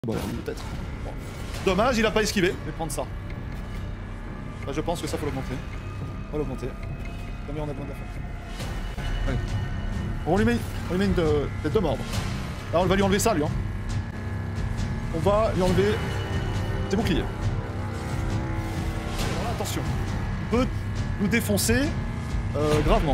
Bon, peut-être. Bon. Dommage, il a pas esquivé. Je vais prendre ça. Là, je pense que ça faut l'augmenter. On va l'augmenter. Combien on a besoin de la faire? Allez. On lui met une tête de mordre. Là, on va lui enlever ça, lui. Hein. On va lui enlever ses boucliers. Alors là, attention. Il peut nous défoncer gravement.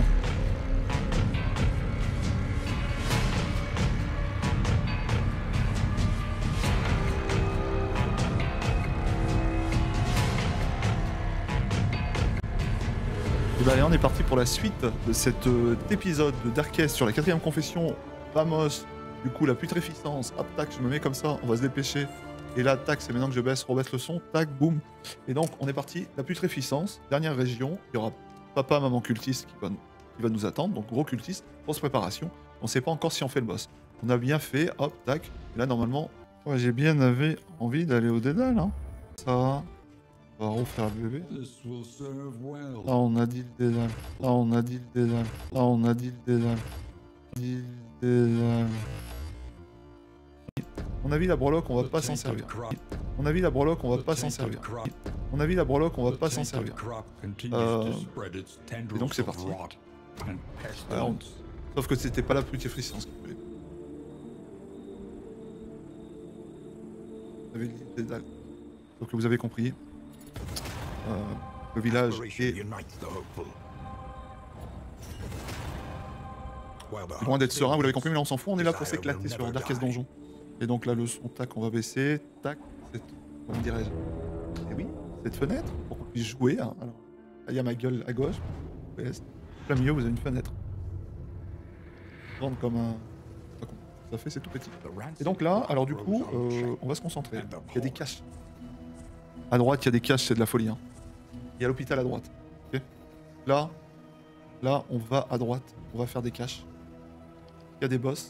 Et bah allez, on est parti pour la suite de cet épisode de Darkest sur la 4ème confession. Vamos, du coup la putréficence, hop tac, je me mets comme ça, on va se dépêcher. Et là, tac, c'est maintenant que je rebaisse le son, tac, boum. Et donc on est parti, la putréficence, dernière région, il y aura papa, maman cultiste qui va nous attendre, donc gros cultiste, grosse préparation. On sait pas encore si on fait le boss. On a bien fait, hop, tac, et là normalement, ouais, j'ai bien envie d'aller au dédale, hein. Ça... On va refaire le bébé. Là on a dit le dédale. Là on a dit le dédale. Là on a dit le dédale. On a vu la breloque, on va pas s'en servir. On a vu la breloque, on va pas s'en servir. On a vu la breloque, on va pas s'en servir. Et donc c'est parti. Alors, sauf que c'était pas la putréficence qu'il voulait. Vous avez dit le dédale. Donc vous avez compris. Le village est loin d'être serein, vous l'avez compris, mais là on s'en fout, on est là pour s'éclater sur Darkest Donjon. Et donc là le son, tac, on va baisser, tac, comment dirais-je? Et oui, cette fenêtre, pour qu'on puisse jouer, hein. Alors, là il y a ma gueule à gauche, plein milieu vous avez une fenêtre. Grande comme un... Ça fait, c'est tout petit. Et donc là, alors du coup, on va se concentrer. Il y a des caches. À droite, il y a des caches, c'est de la folie. Hein. Il y a l'hôpital à droite. Okay. Là, on va à droite. On va faire des caches. Il y a des boss.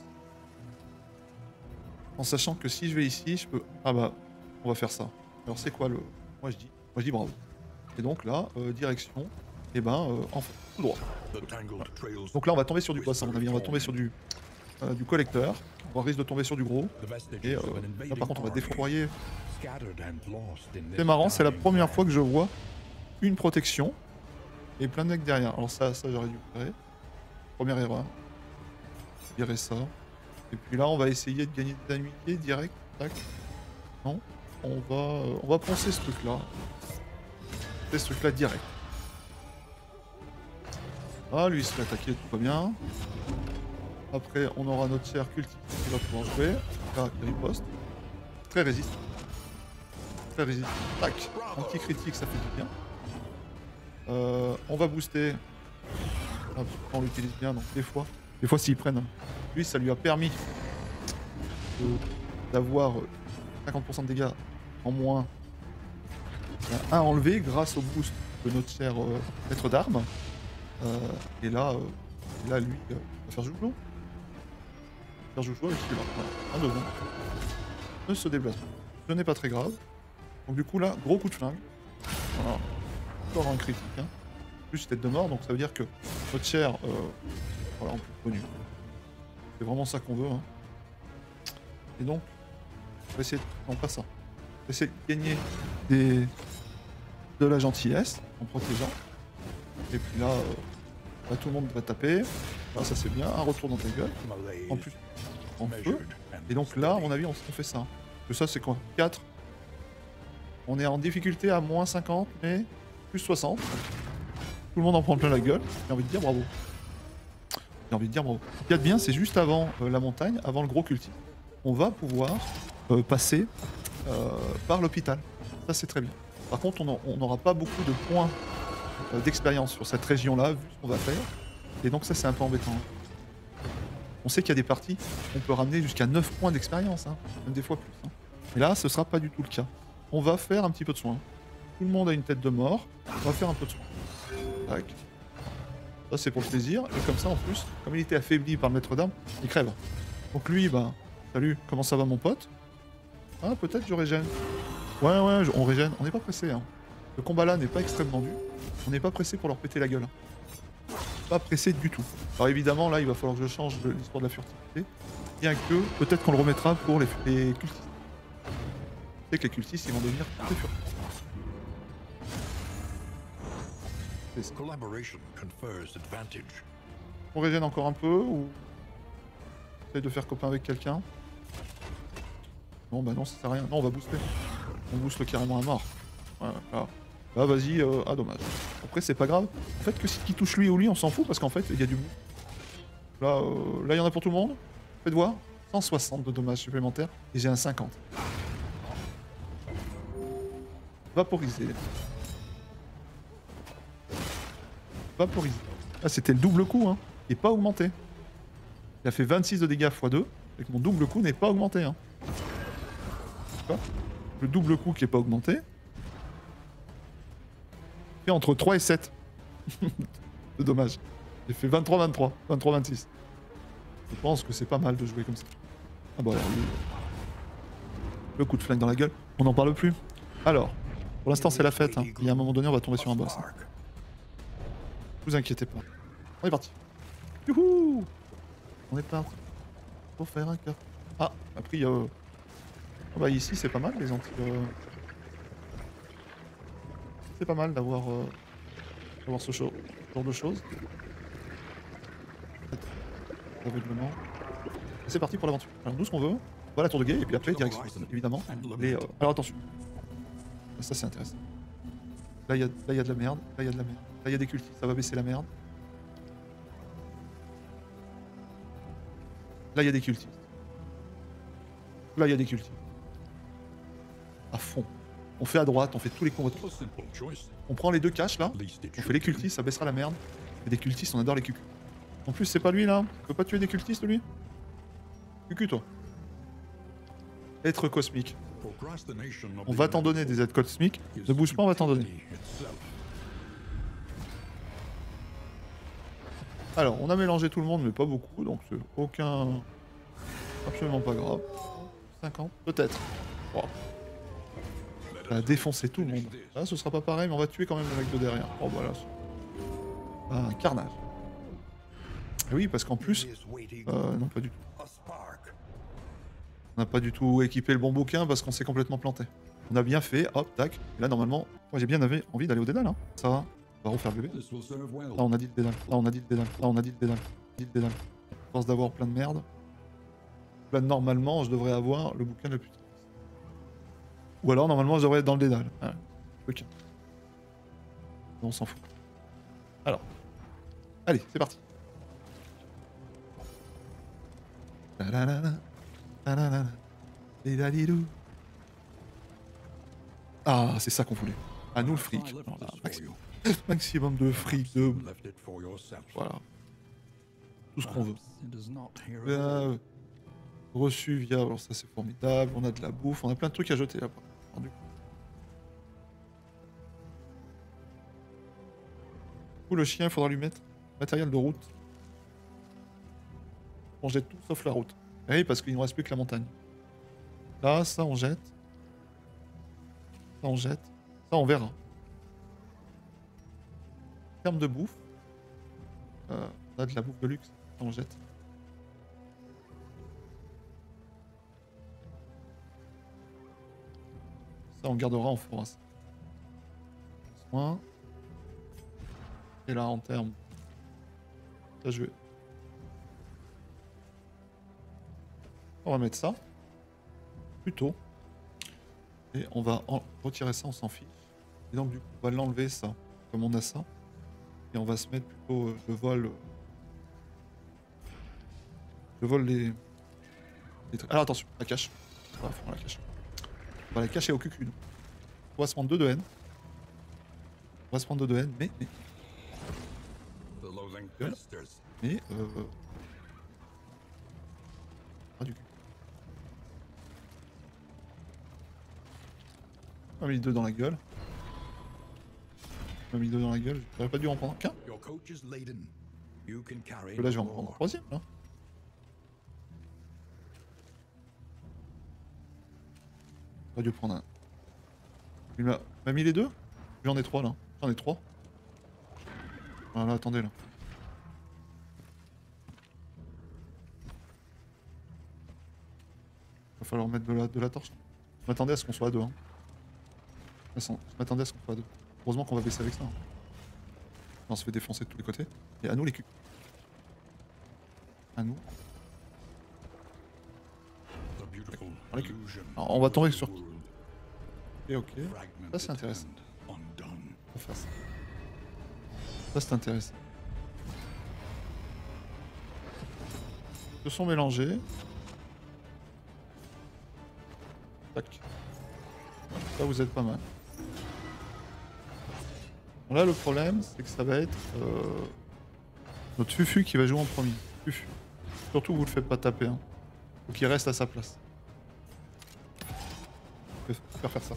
En sachant que si je vais ici, je peux... Ah bah, on va faire ça. Alors c'est quoi le... Moi je dis bravo. Et donc là, direction, et ben, enfin, tout droit. Donc là, on va tomber sur du boss, à mon avis. On va tomber sur du collecteur. On risque de tomber sur du gros. Et là, par contre, on va défourailler. C'est marrant, c'est la première fois que je vois une protection et plein de mecs derrière. Alors ça j'aurais dû virer. Première erreur. Virer ça. Et puis là, on va essayer de gagner des annuités direct. Tac. Non. On va poncer ce truc-là. C'est ce truc-là direct. Ah, lui, il se fait attaquer, tout va bien. Après, on aura notre cher cultiste qui va pouvoir jouer. Là, il riposte. Très résistant. Très résistant. Tac. Anti-critique, ça fait du bien. On va booster. Hop, on l'utilise bien, donc des fois s'ils prennent. Lui, ça lui a permis d'avoir 50% de dégâts en moins. Un enlevé grâce au boost de notre cher maître d'armes. Et là, lui, il va faire joujou. Faire joujou avec celui-là. Voilà. Un, deux, ne se déplace pas. Ce n'est pas très grave. Donc du coup là, gros coup de flingue. Voilà. Encore un critique. Hein. Plus tête de mort, donc ça veut dire que notre cher... voilà, en plus connu. C'est vraiment ça qu'on veut. Hein. Et donc, on va essayer... Non, pas ça. On va essayer de gagner de la gentillesse en protégeant. Et puis là, là tout le monde va taper. Là, ça c'est bien. Un retour dans ta gueule. En plus, en feu. Et donc là, à mon avis, on fait ça. Que ça, c'est quoi? 4. On est en difficulté à moins 50, mais plus 60. Tout le monde en prend plein la gueule. J'ai envie de dire bravo. J'ai envie de dire bravo. Ce qu'il y a de bien, c'est juste avant la montagne, avant le gros cultif. On va pouvoir passer par l'hôpital. Ça, c'est très bien. Par contre, on n'aura pas beaucoup de points d'expérience sur cette région-là, vu ce qu'on va faire. Et donc ça, c'est un peu embêtant. On sait qu'il y a des parties, on peut ramener jusqu'à 9 points d'expérience, hein, même des fois plus. Hein. Et là, ce sera pas du tout le cas. On va faire un petit peu de soin. Tout le monde a une tête de mort, on va faire un peu de soin. Tac. Ça, c'est pour le plaisir. Et comme ça, en plus, comme il était affaibli par le maître d'armes, il crève. Donc lui, bah, salut, comment ça va mon pote? Ah, peut-être je régène. Ouais, on régène. On n'est pas pressé. Hein. Le combat là n'est pas extrêmement dur. On n'est pas pressé pour leur péter la gueule. Hein. Pas pressé du tout. Alors évidemment, là, il va falloir que je change l'histoire de la furtivité. Bien que, peut-être qu'on le remettra pour les cultistes. sais que les cultistes, ils vont devenir très furtifs. Collaboration confers advantage. On régène encore un peu ou... Essaye de faire copain avec quelqu'un. Non, bah non, ça sert à rien. Non, on va booster. On booste carrément à mort. Ouais, là. Là, vas-y. Ah, dommage. Après, c'est pas grave. En fait, que si qui touche lui ou lui, on s'en fout parce qu'en fait, il y a du bout. Là, là, il y en a pour tout le monde. Faites voir. 160 de dommages supplémentaires. Et j'ai un 50. Vaporisé. Vaporisé. Ah, c'était le double coup, hein. Il n'est pas augmenté. Il a fait 26 de dégâts x2. Et que mon double coup n'est pas augmenté, hein. Le double coup qui n'est pas augmenté. Fait entre 3 et 7. de dommages. J'ai fait 23-23. 23-26. Je pense que c'est pas mal de jouer comme ça. Ah bah alors lui... Le coup de flingue dans la gueule. On n'en parle plus. Alors, pour l'instant c'est la fête. Hein. Il y a un moment donné on va tomber sur un boss. Hein. Ne vous inquiétez pas. On est parti. Youhou! On est parti. Pour faire un cœur. Ah, après oh bah ici c'est pas mal les anti... C'est pas mal d'avoir ce genre de choses. Aveuglement. C'est parti pour l'aventure. Alors nous ce qu'on veut, voilà la tour de guet et puis après direction évidemment. Les, alors attention. Ça c'est intéressant. Là il y a de la merde, là il y a de la merde. Là il y a des cultistes, ça va baisser la merde. Là il y a des cultistes. Là il y a des cultistes. À fond. On fait à droite, on fait tous les combos. On prend les deux caches là, on fait les cultistes, ça baissera la merde. Et des cultistes, on adore les cucus. En plus c'est pas lui là, tu peux pas tuer des cultistes lui? Cucu toi. Être cosmique. On va t'en donner des aides cosmiques. Ne bouge pas, on va t'en donner. Alors, on a mélangé tout le monde, mais pas beaucoup, donc c'est aucun... Absolument pas grave. 50, peut-être. Oh. On a défoncé tout le monde. Là, ce sera pas pareil, mais on va tuer quand même le mec de derrière. Oh, voilà. Un carnage. Et oui, parce qu'en plus... non, pas du tout. On n'a pas du tout équipé le bon bouquin parce qu'on s'est complètement planté. On a bien fait, hop, tac. Et là, normalement, moi j'ai bien envie d'aller au dédale. Hein. Ça va. On va refaire le bébé. Là, on a dit le dédale. Là, on a dit le dédale. Là, on a dit le dédale. Dit le dédale. À force d'avoir plein de merde. Là, normalement, je devrais avoir le bouquin le plus... Ou alors, normalement, je devrais être dans le dédale. Ouais. Ok. On s'en fout. Alors. Allez, c'est parti. Ah, c'est ça qu'on voulait. À nous le fric. Alors là, maximum de fric, de... Voilà. Tout ce qu'on veut. Reçu via... Alors ça c'est formidable. On a de la bouffe. On a plein de trucs à jeter là-bas. Du coup, le chien, il faudra lui mettre matériel de route. On jette tout sauf la route. Et oui, parce qu'il ne reste plus que la montagne. Là, ça on jette. Ça on jette. Ça on verra. En termes de bouffe, on a de la bouffe de luxe. Ça on jette. Ça on gardera en force. Soin. Et là en termes... Ça je vais... On va mettre ça. Plutôt. Et on va retirer ça, on s'en fiche. Et donc du coup, on va l'enlever ça, comme on a ça. Et on va se mettre plutôt le vol... Le vol des... Alors attention, la cache. Voilà, on la cache. On va la cacher au cucu. On va se prendre 2 de haine. On va se prendre 2 de haine, mais... Mais... Ah, du cul. On m'a mis 2 dans la gueule. On m'a mis 2 dans la gueule. J'aurais pas dû en prendre qu'un. Là, je vais en prendre un 3e, là. J'aurais dû prendre un. Il m'a mis les 2. J'en ai 3, là. J'en ai 3. Voilà, attendez, là. Va falloir mettre de la torche. Je m'attendais à ce qu'on soit à deux. Hein. Je m'attendais à ce qu'on soit à deux. Heureusement qu'on va baisser avec ça. Hein. On se fait défoncer de tous les côtés. Et à nous les culs. À nous. The Alors, on va tomber sur... Et ok. Ça c'est intéressant. On va faire ça. Ça c'est intéressant. Ils se sont mélangés. Tac. Ça vous êtes pas mal. Bon, là le problème c'est que ça va être notre Fufu qui va jouer en premier. Fufu. Surtout vous le faites pas taper. Hein. Faut qu'il reste à sa place. Je vais faire ça.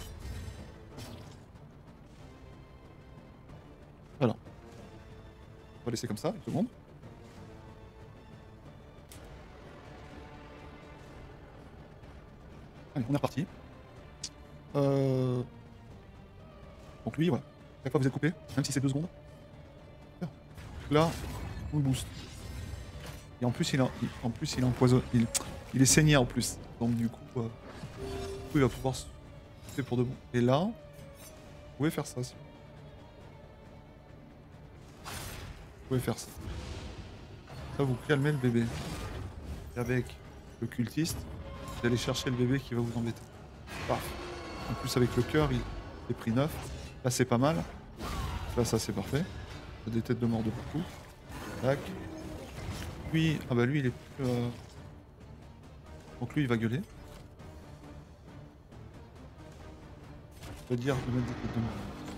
Voilà. On va laisser comme ça, tout le monde. Allez, on est reparti. Donc lui, voilà. Chaque fois vous êtes coupé, même si c'est 2 secondes. Là, on le booste. Et en plus, il est empoisonné. Il est saigné en plus. Donc du coup, il va pouvoir se faire pour de bon. Et là, vous pouvez faire ça. Vous pouvez faire ça. Ça, vous calmez le bébé. Et avec le cultiste, vous allez chercher le bébé qui va vous embêter. Parfait. En plus, avec le cœur, il est pris 9. Là, c'est pas mal. Là, ça, c'est parfait. Il y a des têtes de mort de partout. Tac. Lui, ah bah lui, il est plus... Donc lui, il va gueuler. Je veux dire de mettre des têtes de mort.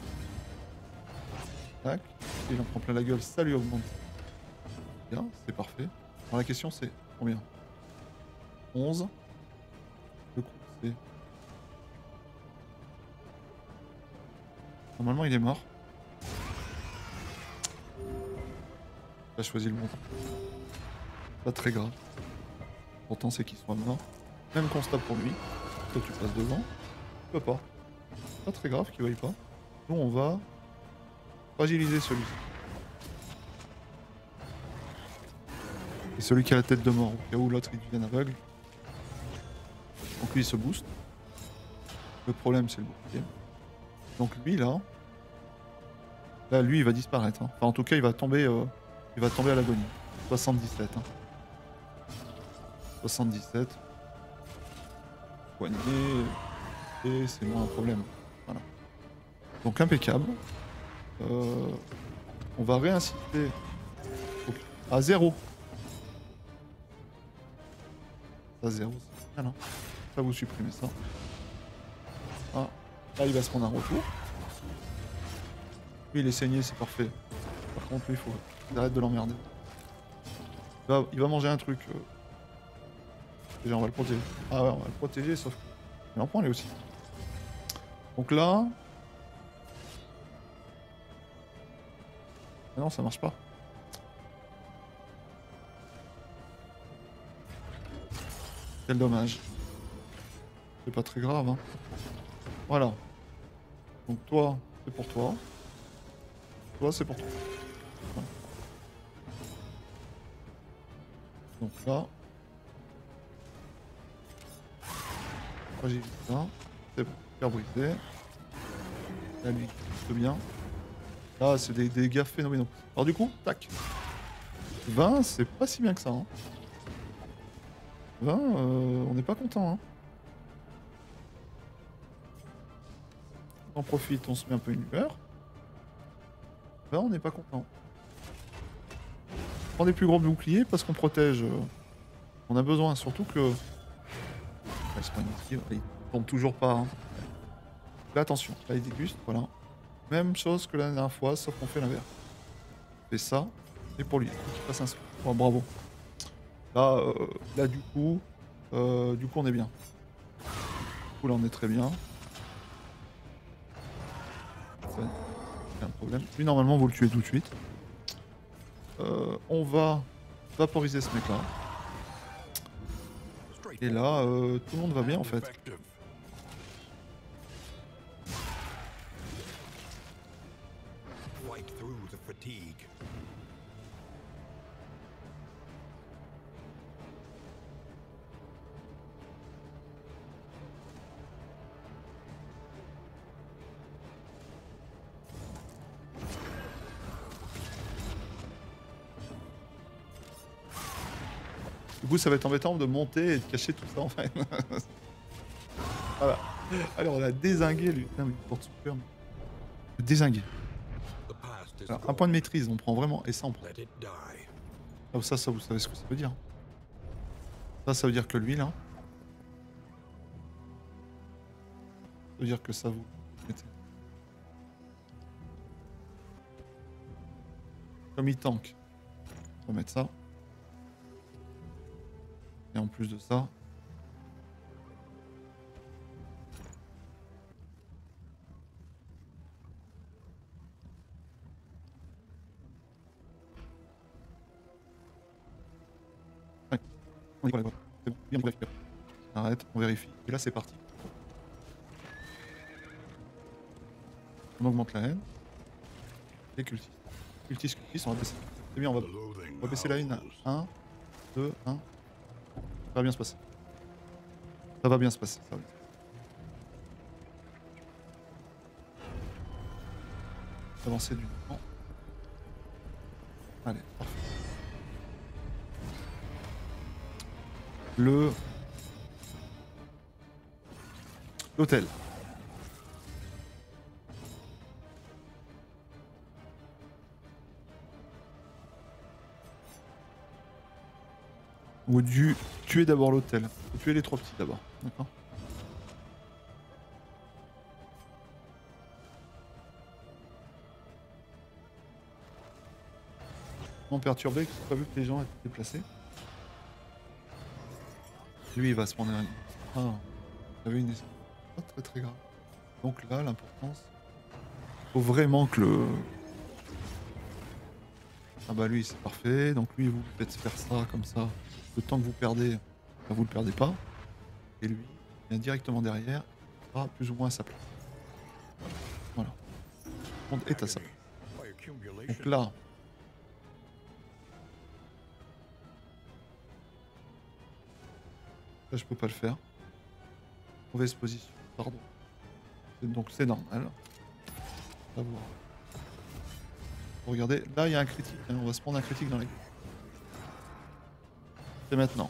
Tac. Il en prend plein la gueule, ça lui augmente. Bien, c'est parfait. Alors la question, c'est combien? 11. Le coup, c'est... Normalement, il est mort. J'ai choisi le bon. Pas très grave. Pourtant, c'est qu'il soit mort. Même constat pour lui. Toi, tu passes devant. Tu peux pas. Pas très grave qu'il veuille pas. Nous, on va fragiliser celui-ci. Et celui qui a la tête de mort, au cas où l'autre il devient aveugle. Donc lui, il se booste. Le problème, c'est le bouclier. Donc lui, là... Là, lui, il va disparaître. Hein. Enfin, en tout cas, il va tomber à l'agonie. 77. Hein. 77. Poignet. Et c'est moins un problème. Voilà. Donc impeccable. On va réinciter à 0. À 0. Ah non. Ça, vous supprimez ça. Ah. Là, il va se prendre un retour. Lui, il est saigné, c'est parfait. Par contre, lui, il faut qu'il arrête de l'emmerder. Il va manger un truc. Déjà, on va le protéger. Ah ouais, on va le protéger, sauf que... Il en prend lui aussi. Donc là... Ah non, ça marche pas. Quel dommage. C'est pas très grave, hein. Voilà. Donc toi, c'est pour toi. Toi, c'est pour toi. Voilà. Donc là... J'ai vu ça. C'est bon. Cœur brisé. Là, lui, c'est bien. Là, c'est des dégâts phénoménaux. Alors du coup, tac. 20, c'est pas si bien que ça. Hein. 20, on n'est pas content. Hein. On en profite, on se met un peu une lueur. 20, on n'est pas content. On prend des plus gros boucliers parce qu'on protège. On a besoin, surtout que... Il se prend une esquive, il tombe toujours pas. Hein. Là, attention, là, il déguste, voilà. Même chose que la dernière fois, sauf qu'on fait l'inverse. On fait ça, et pour lui, il faut qu'il fasse un saut. Oh, bravo. Là, du coup, on est bien. Du coup, là, on est très bien. C'est un problème. Lui, normalement, vous le tuez tout de suite. On va vaporiser ce mec-là. Et là, tout le monde va bien, en fait. Du coup, ça va être embêtant de monter et de cacher tout ça en fait. Voilà. Allez, on l'a dézingué lui. Putain, mais il porte super. Dézingué. The past is Alors, un point de maîtrise, on prend vraiment. Et ça, on prend. let it die. Ah, ça, vous savez ce que ça veut dire. Ça veut dire que lui, là. Ça veut dire que ça vous. Mettez. Comme il tank. On va mettre ça. Et en plus de ça. On y va, c'est bon, bien, on vérifie. Arrête, on vérifie. Et là, c'est parti. On augmente la haine. Et cultiste. Cultiste, on va baisser. C'est bien, on va baisser la haine à 1, 2, 1. Ça va bien se passer. Ça va bien se passer. Ça va bien. Avancer du temps. Allez, parfait. L'hôtel. On a dû tuer d'abord l'hôtel. Faut tuer les 3 petits d'abord. D'accord. Non perturbé, que j'ai pas vu que les gens étaient déplacés. Lui, il va se prendre un. Ah, il avait une. Pas très très grave. Donc là, l'importance. Faut vraiment que le. Ah bah lui, c'est parfait. Donc lui, vous faites faire ça comme ça. Le temps que vous perdez, bah, vous le perdez pas. Et lui, il vient directement derrière. Il sera plus ou moins à sa place. Voilà. Tout le monde est à sa place. By accumulation. Donc là. Là, je peux pas le faire. Mauvaise position, pardon. Donc c'est normal. On va voir. Regardez, là il y a un critique. Hein, on va se prendre un critique dans la gueule. C'est maintenant.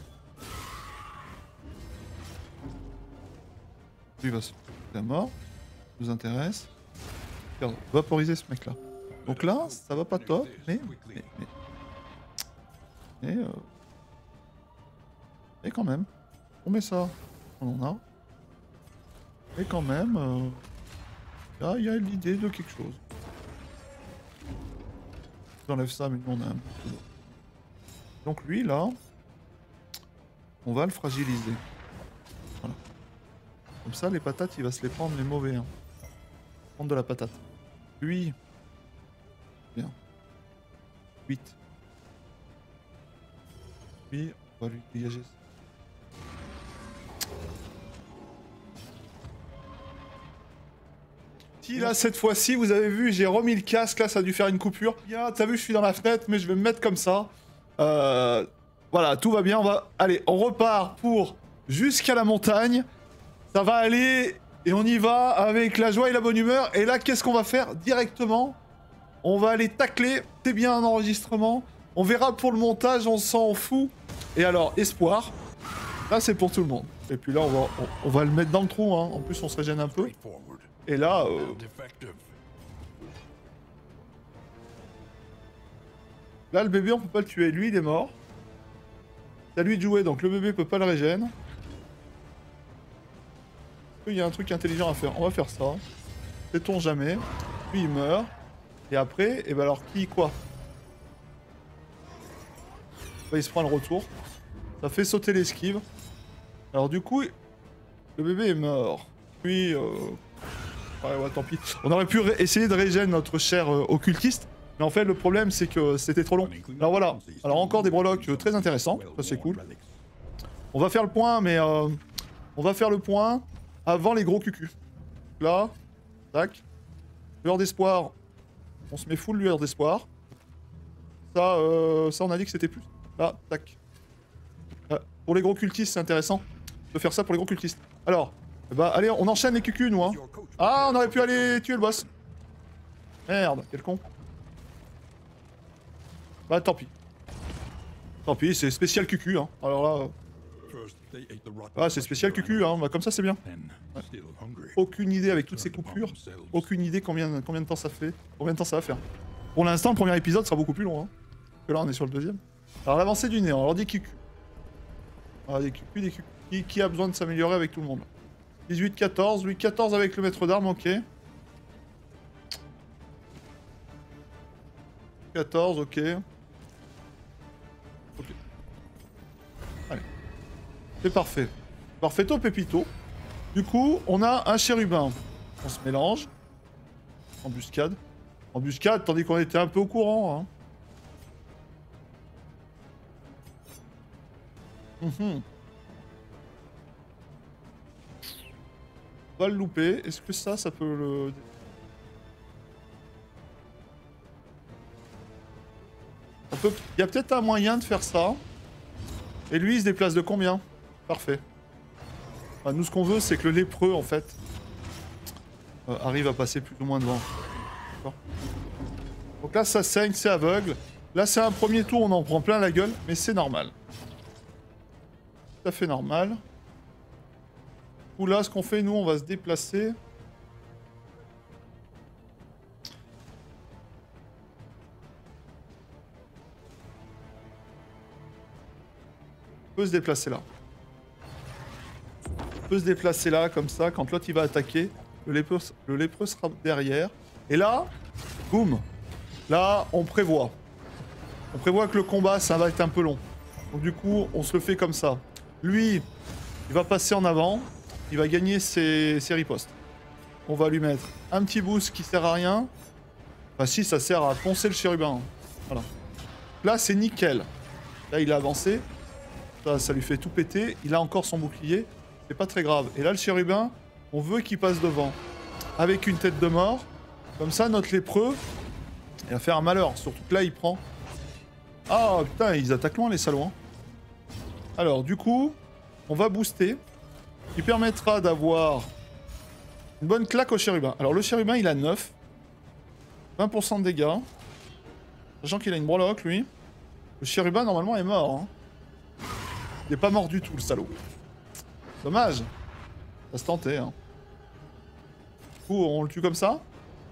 Lui va se la mort. Ça nous intéresse. Regarde, vaporiser ce mec là. Donc là, ça va pas top, mais quand même. On met ça. On en a. Et quand même, là, il y a l'idée de quelque chose. J'enlève ça, mais nous, on a un peu d'eau. Donc lui, là, on va le fragiliser. Voilà. Comme ça, les patates, il va se les prendre, les mauvais. Hein. Prendre de la patate. Lui. Bien. 8. Lui, on va lui dégager ça. Si là cette fois-ci vous avez vu j'ai remis le casque, là ça a dû faire une coupure. Bien, t'as vu je suis dans la fenêtre mais je vais me mettre comme ça. Voilà, tout va bien, allez, on repart pour jusqu'à la montagne. Ça va aller et on y va avec la joie et la bonne humeur. Et là qu'est-ce qu'on va faire directement? On va aller tacler, c'est bien un enregistrement. On verra pour le montage, on s'en fout. Et alors, espoir, là c'est pour tout le monde. Et puis là on va le mettre dans le trou, hein. En plus on se régène un peu. Et là, là, le bébé, on peut pas le tuer. Lui, il est mort. C'est à lui de jouer, donc le bébé peut pas le régène. Il y a un truc intelligent à faire. On va faire ça. Sait-on jamais. Lui, il meurt. Et après, et ben alors, qui, quoi? Bah, il se prend le retour. Ça fait sauter l'esquive. Alors, du coup, le bébé est mort. Puis, ouais, tant pis. On aurait pu essayer de régénérer notre cher occultiste, mais en fait le problème c'est que c'était trop long. Alors voilà, alors encore des breloques très intéressants, ça c'est cool. On va faire le point, mais on va faire le point avant les gros cucus. Là, tac. Lueur d'espoir, on se met full lueur d'espoir. Ça, ça on a dit que c'était plus. Là, tac. Pour les gros cultistes c'est intéressant de faire ça pour les gros cultistes. Alors, bah allez, on enchaîne les cucus nous hein. Ah, on aurait pu aller tuer le boss. Merde, quel con. Bah tant pis. Tant pis, c'est spécial QQ, hein. Alors là... First, they ate the rotten Ah, c'est spécial QQ, hein. Bah, comme ça, c'est bien. then, still hungry, Aucune idée avec toutes ces coupures. Aucune idée combien de temps ça fait. Combien de temps ça va faire. Pour l'instant, le premier épisode sera beaucoup plus long, hein. Parce que là, on est sur le deuxième. Alors, l'avancée du néant. Alors, des QQ. Ah, des QQ, des QQ. Qui a besoin de s'améliorer avec tout le monde? 18-14. Lui, 14 avec le maître d'armes, ok. 14, ok. Ok. Allez. C'est parfait. Parfaito pépito. Du coup, on a un chérubin. On se mélange. Embuscade. Embuscade, tandis qu'on était un peu au courant, hein. On va le louper. Est-ce que ça peut le... Il y a peut-être un moyen de faire ça. Et lui, il se déplace de combien? Parfait. Enfin, nous, ce qu'on veut, c'est que le lépreux, en fait, arrive à passer plus ou moins devant. Donc là, ça saigne, c'est aveugle. Là, c'est un premier tour, on en prend plein la gueule, mais c'est normal. Tout à fait normal. Ou là, ce qu'on fait, nous, on va se déplacer. On peut se déplacer là. On peut se déplacer là, comme ça, quand l'autre il va attaquer. Le lépreux sera derrière. Et là, boum. Là, on prévoit. On prévoit que le combat, ça va être un peu long. Donc du coup, on se le fait comme ça. Lui, il va passer en avant. Il va gagner ses ripostes. On va lui mettre un petit boost qui sert à rien. Enfin si, ça sert à poncer le chérubin. Voilà. Là, c'est nickel. Là, il a avancé. Ça lui fait tout péter. Il a encore son bouclier. C'est pas très grave. Et là, le chérubin, on veut qu'il passe devant. Avec une tête de mort. Comme ça, notre lépreux, il va faire un malheur. Surtout que là, il prend... Ah, putain, ils attaquent loin, les salauds. Hein. Alors, du coup, on va booster. Qui permettra d'avoir une bonne claque au chérubin. Alors, le chérubin, il a 9. 20% de dégâts. Sachant qu'il a une breloque, lui. Le chérubin, normalement, est mort. Hein. Il n'est pas mort du tout, le salaud. Dommage. Ça se tentait. Hein. Du coup, on le tue comme ça.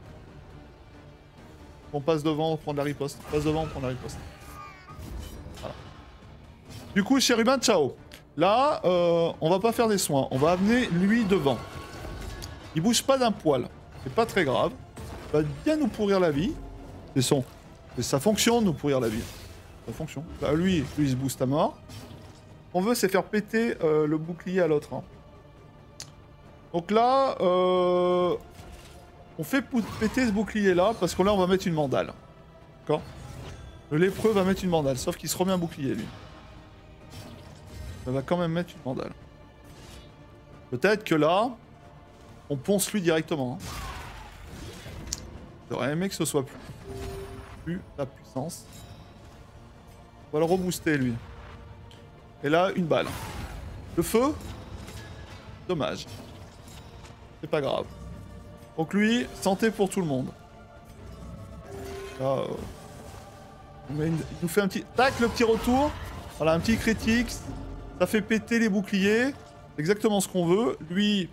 On passe devant, on prend de la riposte. On passe devant, on prend de la riposte. Voilà. Du coup, chérubin, ciao. Là, on va pas faire des soins. On va amener lui devant. Il bouge pas d'un poil. C'est pas très grave. Il va bien nous pourrir la vie. C'est sa fonction de nous pourrir la vie. Sa fonction. Là, lui, il se booste à mort. On veut, c'est faire péter le bouclier à l'autre. Hein. Donc là, on fait péter ce bouclier-là, parce que là, on va mettre une mandale. D'accord? Le lépreux va mettre une mandale, sauf qu'il se remet un bouclier, lui. Ça va quand même mettre une mandale. Peut-être que là, on ponce lui directement. Hein. J'aurais aimé que ce soit plus la puissance. On va le rebooster, lui. Et là, une balle. Le feu? Dommage. C'est pas grave. Donc lui, santé pour tout le monde. Là, il nous fait un petit... Tac, le petit retour. Voilà, un petit critique. Ça fait péter les boucliers. Exactement ce qu'on veut. Lui,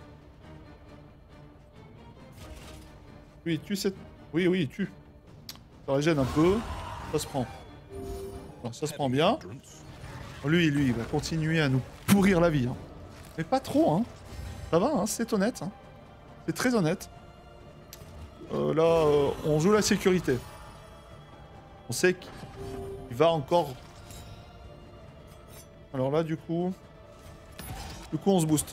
tue cette... Oui, il tue. Ça régène un peu. Ça se prend. Alors, ça se prend bien. Lui, il va continuer à nous pourrir la vie. Hein. Mais pas trop, hein. Ça va, hein, c'est honnête. Hein. C'est très honnête. Là, on joue la sécurité. On sait qu'il va encore... Alors là, du coup, on se booste.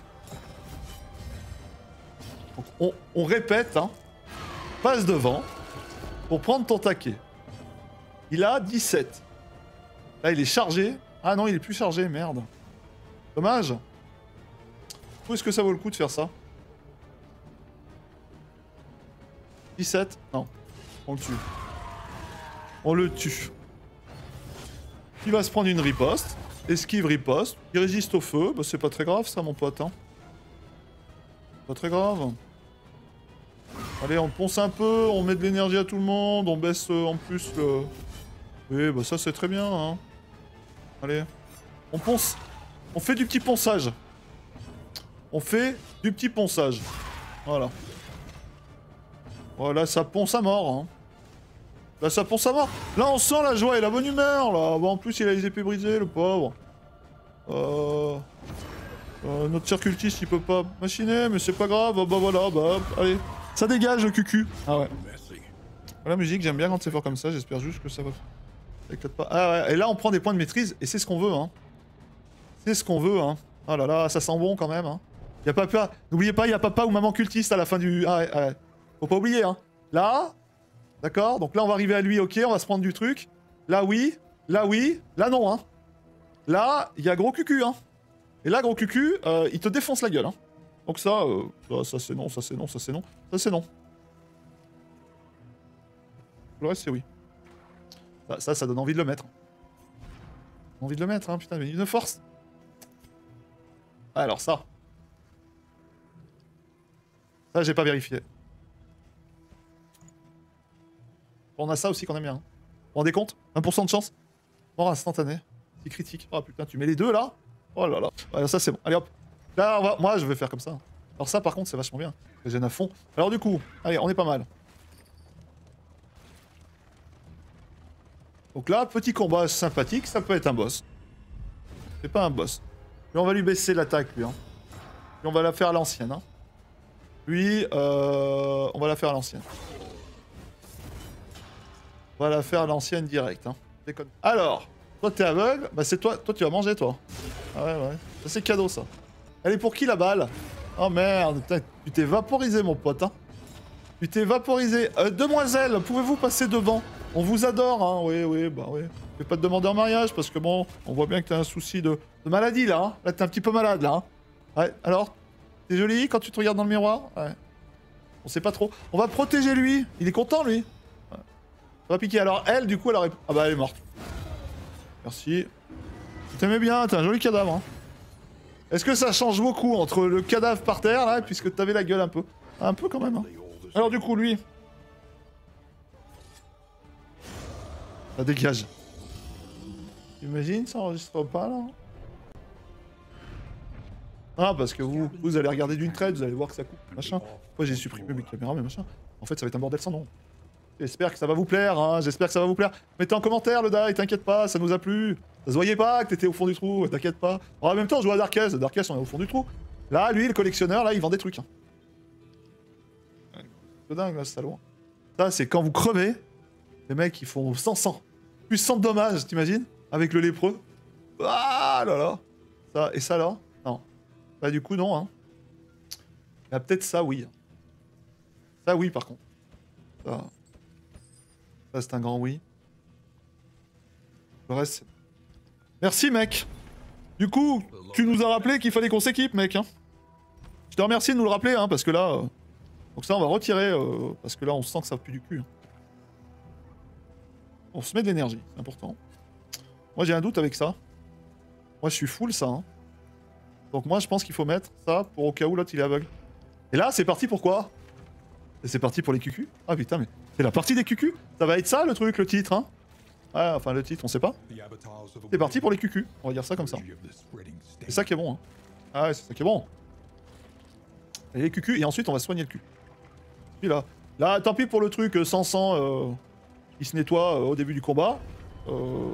Donc, on répète, hein. Passe devant pour prendre ton taquet. Il a 17. Là, il est chargé. Ah non, il est plus chargé, merde. Dommage. Est-ce que ça vaut le coup de faire ça? 17? Non. On le tue. On le tue. Il va se prendre une riposte. Esquive, riposte. Il résiste au feu. Bah, c'est pas très grave, ça, mon pote. Hein. Pas très grave. Allez, on ponce un peu. On met de l'énergie à tout le monde. On baisse en plus le... Oui, bah ça, c'est très bien. Hein. Allez. On ponce. On fait du petit ponçage. On fait du petit ponçage. Voilà. Voilà, ça ponce à mort. Hein. Là, ça ponce à mort. Là, on sent la joie et la bonne humeur. Là. Bon, en plus, il a les épées brisées, le pauvre. Notre circultiste, il peut pas machiner, mais c'est pas grave. Bah voilà, bah allez. Ça dégage le cucu. Ah ouais. Messy. La musique, j'aime bien quand c'est fort comme ça. J'espère juste que ça va... Pas. Ah ouais, et là, on prend des points de maîtrise, et c'est ce qu'on veut, hein. C'est ce qu'on veut, hein. Oh là là, ça sent bon quand même, hein. Y a papa... N'oubliez pas, y a papa ou maman cultiste à la fin du... Ah ouais, ouais. Faut pas oublier, hein. Là... D'accord. Donc là, on va arriver à lui, ok, on va se prendre du truc. Là, oui. Là, oui. Là, non, hein. Là, il y a gros cucu, hein. Et là, gros cucu, il te défonce la gueule, hein. Donc ça, ça c'est non, ça c'est non, ça c'est non. Ça c'est non. Le reste, c'est oui. Ça donne envie de le mettre. Envie de le mettre, hein, putain, mais une force. Alors ça. Ça, j'ai pas vérifié. On a ça aussi qu'on aime bien. Hein. Vous vous rendez compte? 1% de chance. Mort instantané. C'est critique. Oh putain, tu mets les deux là? Oh là là. Ouais, ça c'est bon. Allez hop. Là, on va... Moi, je vais faire comme ça. Alors ça, par contre, c'est vachement bien. Je gêne à fond. Alors du coup, allez, on est pas mal. Donc là, petit combat sympathique, ça peut être un boss. C'est pas un boss. Lui, on va lui baisser l'attaque, lui. Hein. Lui, on va la faire à l'ancienne. Hein. Lui, on va la faire à l'ancienne. On va la faire à l'ancienne direct. Hein. Déconne. Alors, toi, t'es aveugle. Bah, c'est toi. Toi, tu vas manger, toi. Ah ouais, ouais. Ça, c'est cadeau, ça. Elle est pour qui, la balle? Oh merde. Putain, tu t'es vaporisé, mon pote. Hein. Tu t'es vaporisé. Demoiselle, pouvez-vous passer devant? On vous adore, hein. Oui, oui, bah oui. Je vais pas te demander en mariage parce que bon, on voit bien que t'as un souci de maladie, là. Hein. Là, t'es un petit peu malade, là. Hein. Ouais, alors? T'es jolie quand tu te regardes dans le miroir? Ouais. On sait pas trop. On va protéger lui. Il est content, lui. Ouais. Ça va piquer. Alors, elle, du coup, elle aurait... Ah bah, elle est morte. Merci. Tu t'aimais bien, t'es un joli cadavre. Hein. Est-ce que ça change beaucoup entre le cadavre par terre, là, puisque t'avais la gueule un peu? Un peu, quand même. Hein. Alors, du coup, lui... Ça dégage. Imagine, ça enregistre pas, là? Ah, parce que vous allez regarder d'une traite, vous allez voir que ça coupe, machin. Moi, j'ai supprimé mes caméras, mais machin. En fait, ça va être un bordel sans nom. J'espère que ça va vous plaire, hein. J'espère que ça va vous plaire. Mettez en commentaire le die, t'inquiète pas, ça nous a plu. Ça se voyait pas que t'étais au fond du trou, t'inquiète pas. En même temps, je joue à Darkest. Darkest, on est au fond du trou. Là, lui, le collectionneur, là, il vend des trucs. Hein. C'est dingue, là, ce salaud. Ça, c'est quand vous crevez, les mecs, ils font 100. Plus 100 de dommages, t'imagines? Avec le lépreux. Ah là là. Ça, et ça, là? Non. Bah, du coup, non, hein. Il y a peut-être ça, oui. Ça, oui, par contre. Ça, c'est un grand oui. Le reste, c'est... Merci, mec. Du coup, tu nous as rappelé qu'il fallait qu'on s'équipe, mec. Hein. Je te remercie de nous le rappeler, hein, parce que là... Donc ça, on va retirer, parce que là, on sent que ça pue du cul. Hein. On se met de l'énergie, c'est important. Moi, j'ai un doute avec ça. Moi, je suis full, ça. Hein. Donc moi, je pense qu'il faut mettre ça pour au cas où l'autre, il est aveugle. Et là, c'est parti pour quoi? Et c'est parti pour les cucus? Ah putain, mais c'est la partie des cucus? Ça va être ça, le truc, le titre, hein? Ouais, enfin, le titre, on sait pas. C'est parti pour les cucus, on va dire ça comme ça. C'est ça qui est bon, hein. Ah ouais, c'est ça qui est bon. Et les cucus, et ensuite, on va soigner le cul. Puis là, tant pis pour le truc sans sang qui se nettoie au début du combat. Pas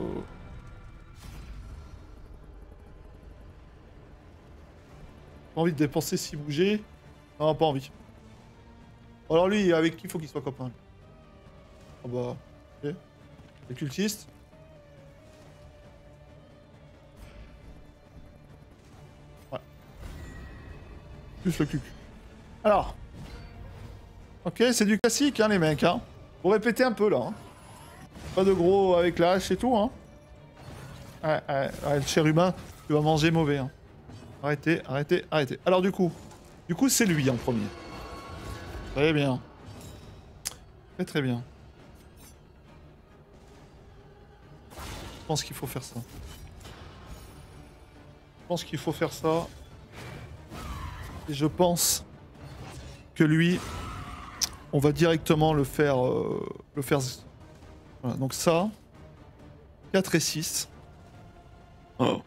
envie de dépenser si bouger. Non, pas envie. Alors lui, avec qui il faut qu'il soit copain? Ah bah... Ok. Les cultistes. Ouais. Plus le cul. Alors. Ok, c'est du classique, hein, les mecs, hein. Faut répéter un peu, là. Hein. Pas de gros avec la hache et tout, hein. Ouais, le chérubin, tu vas manger mauvais, hein. Arrêtez. Alors, du coup, c'est lui en premier. Très bien. Très bien. Je pense qu'il faut faire ça. Et je pense que lui, on va directement le faire... Voilà, donc ça, 4 et 6. Oh.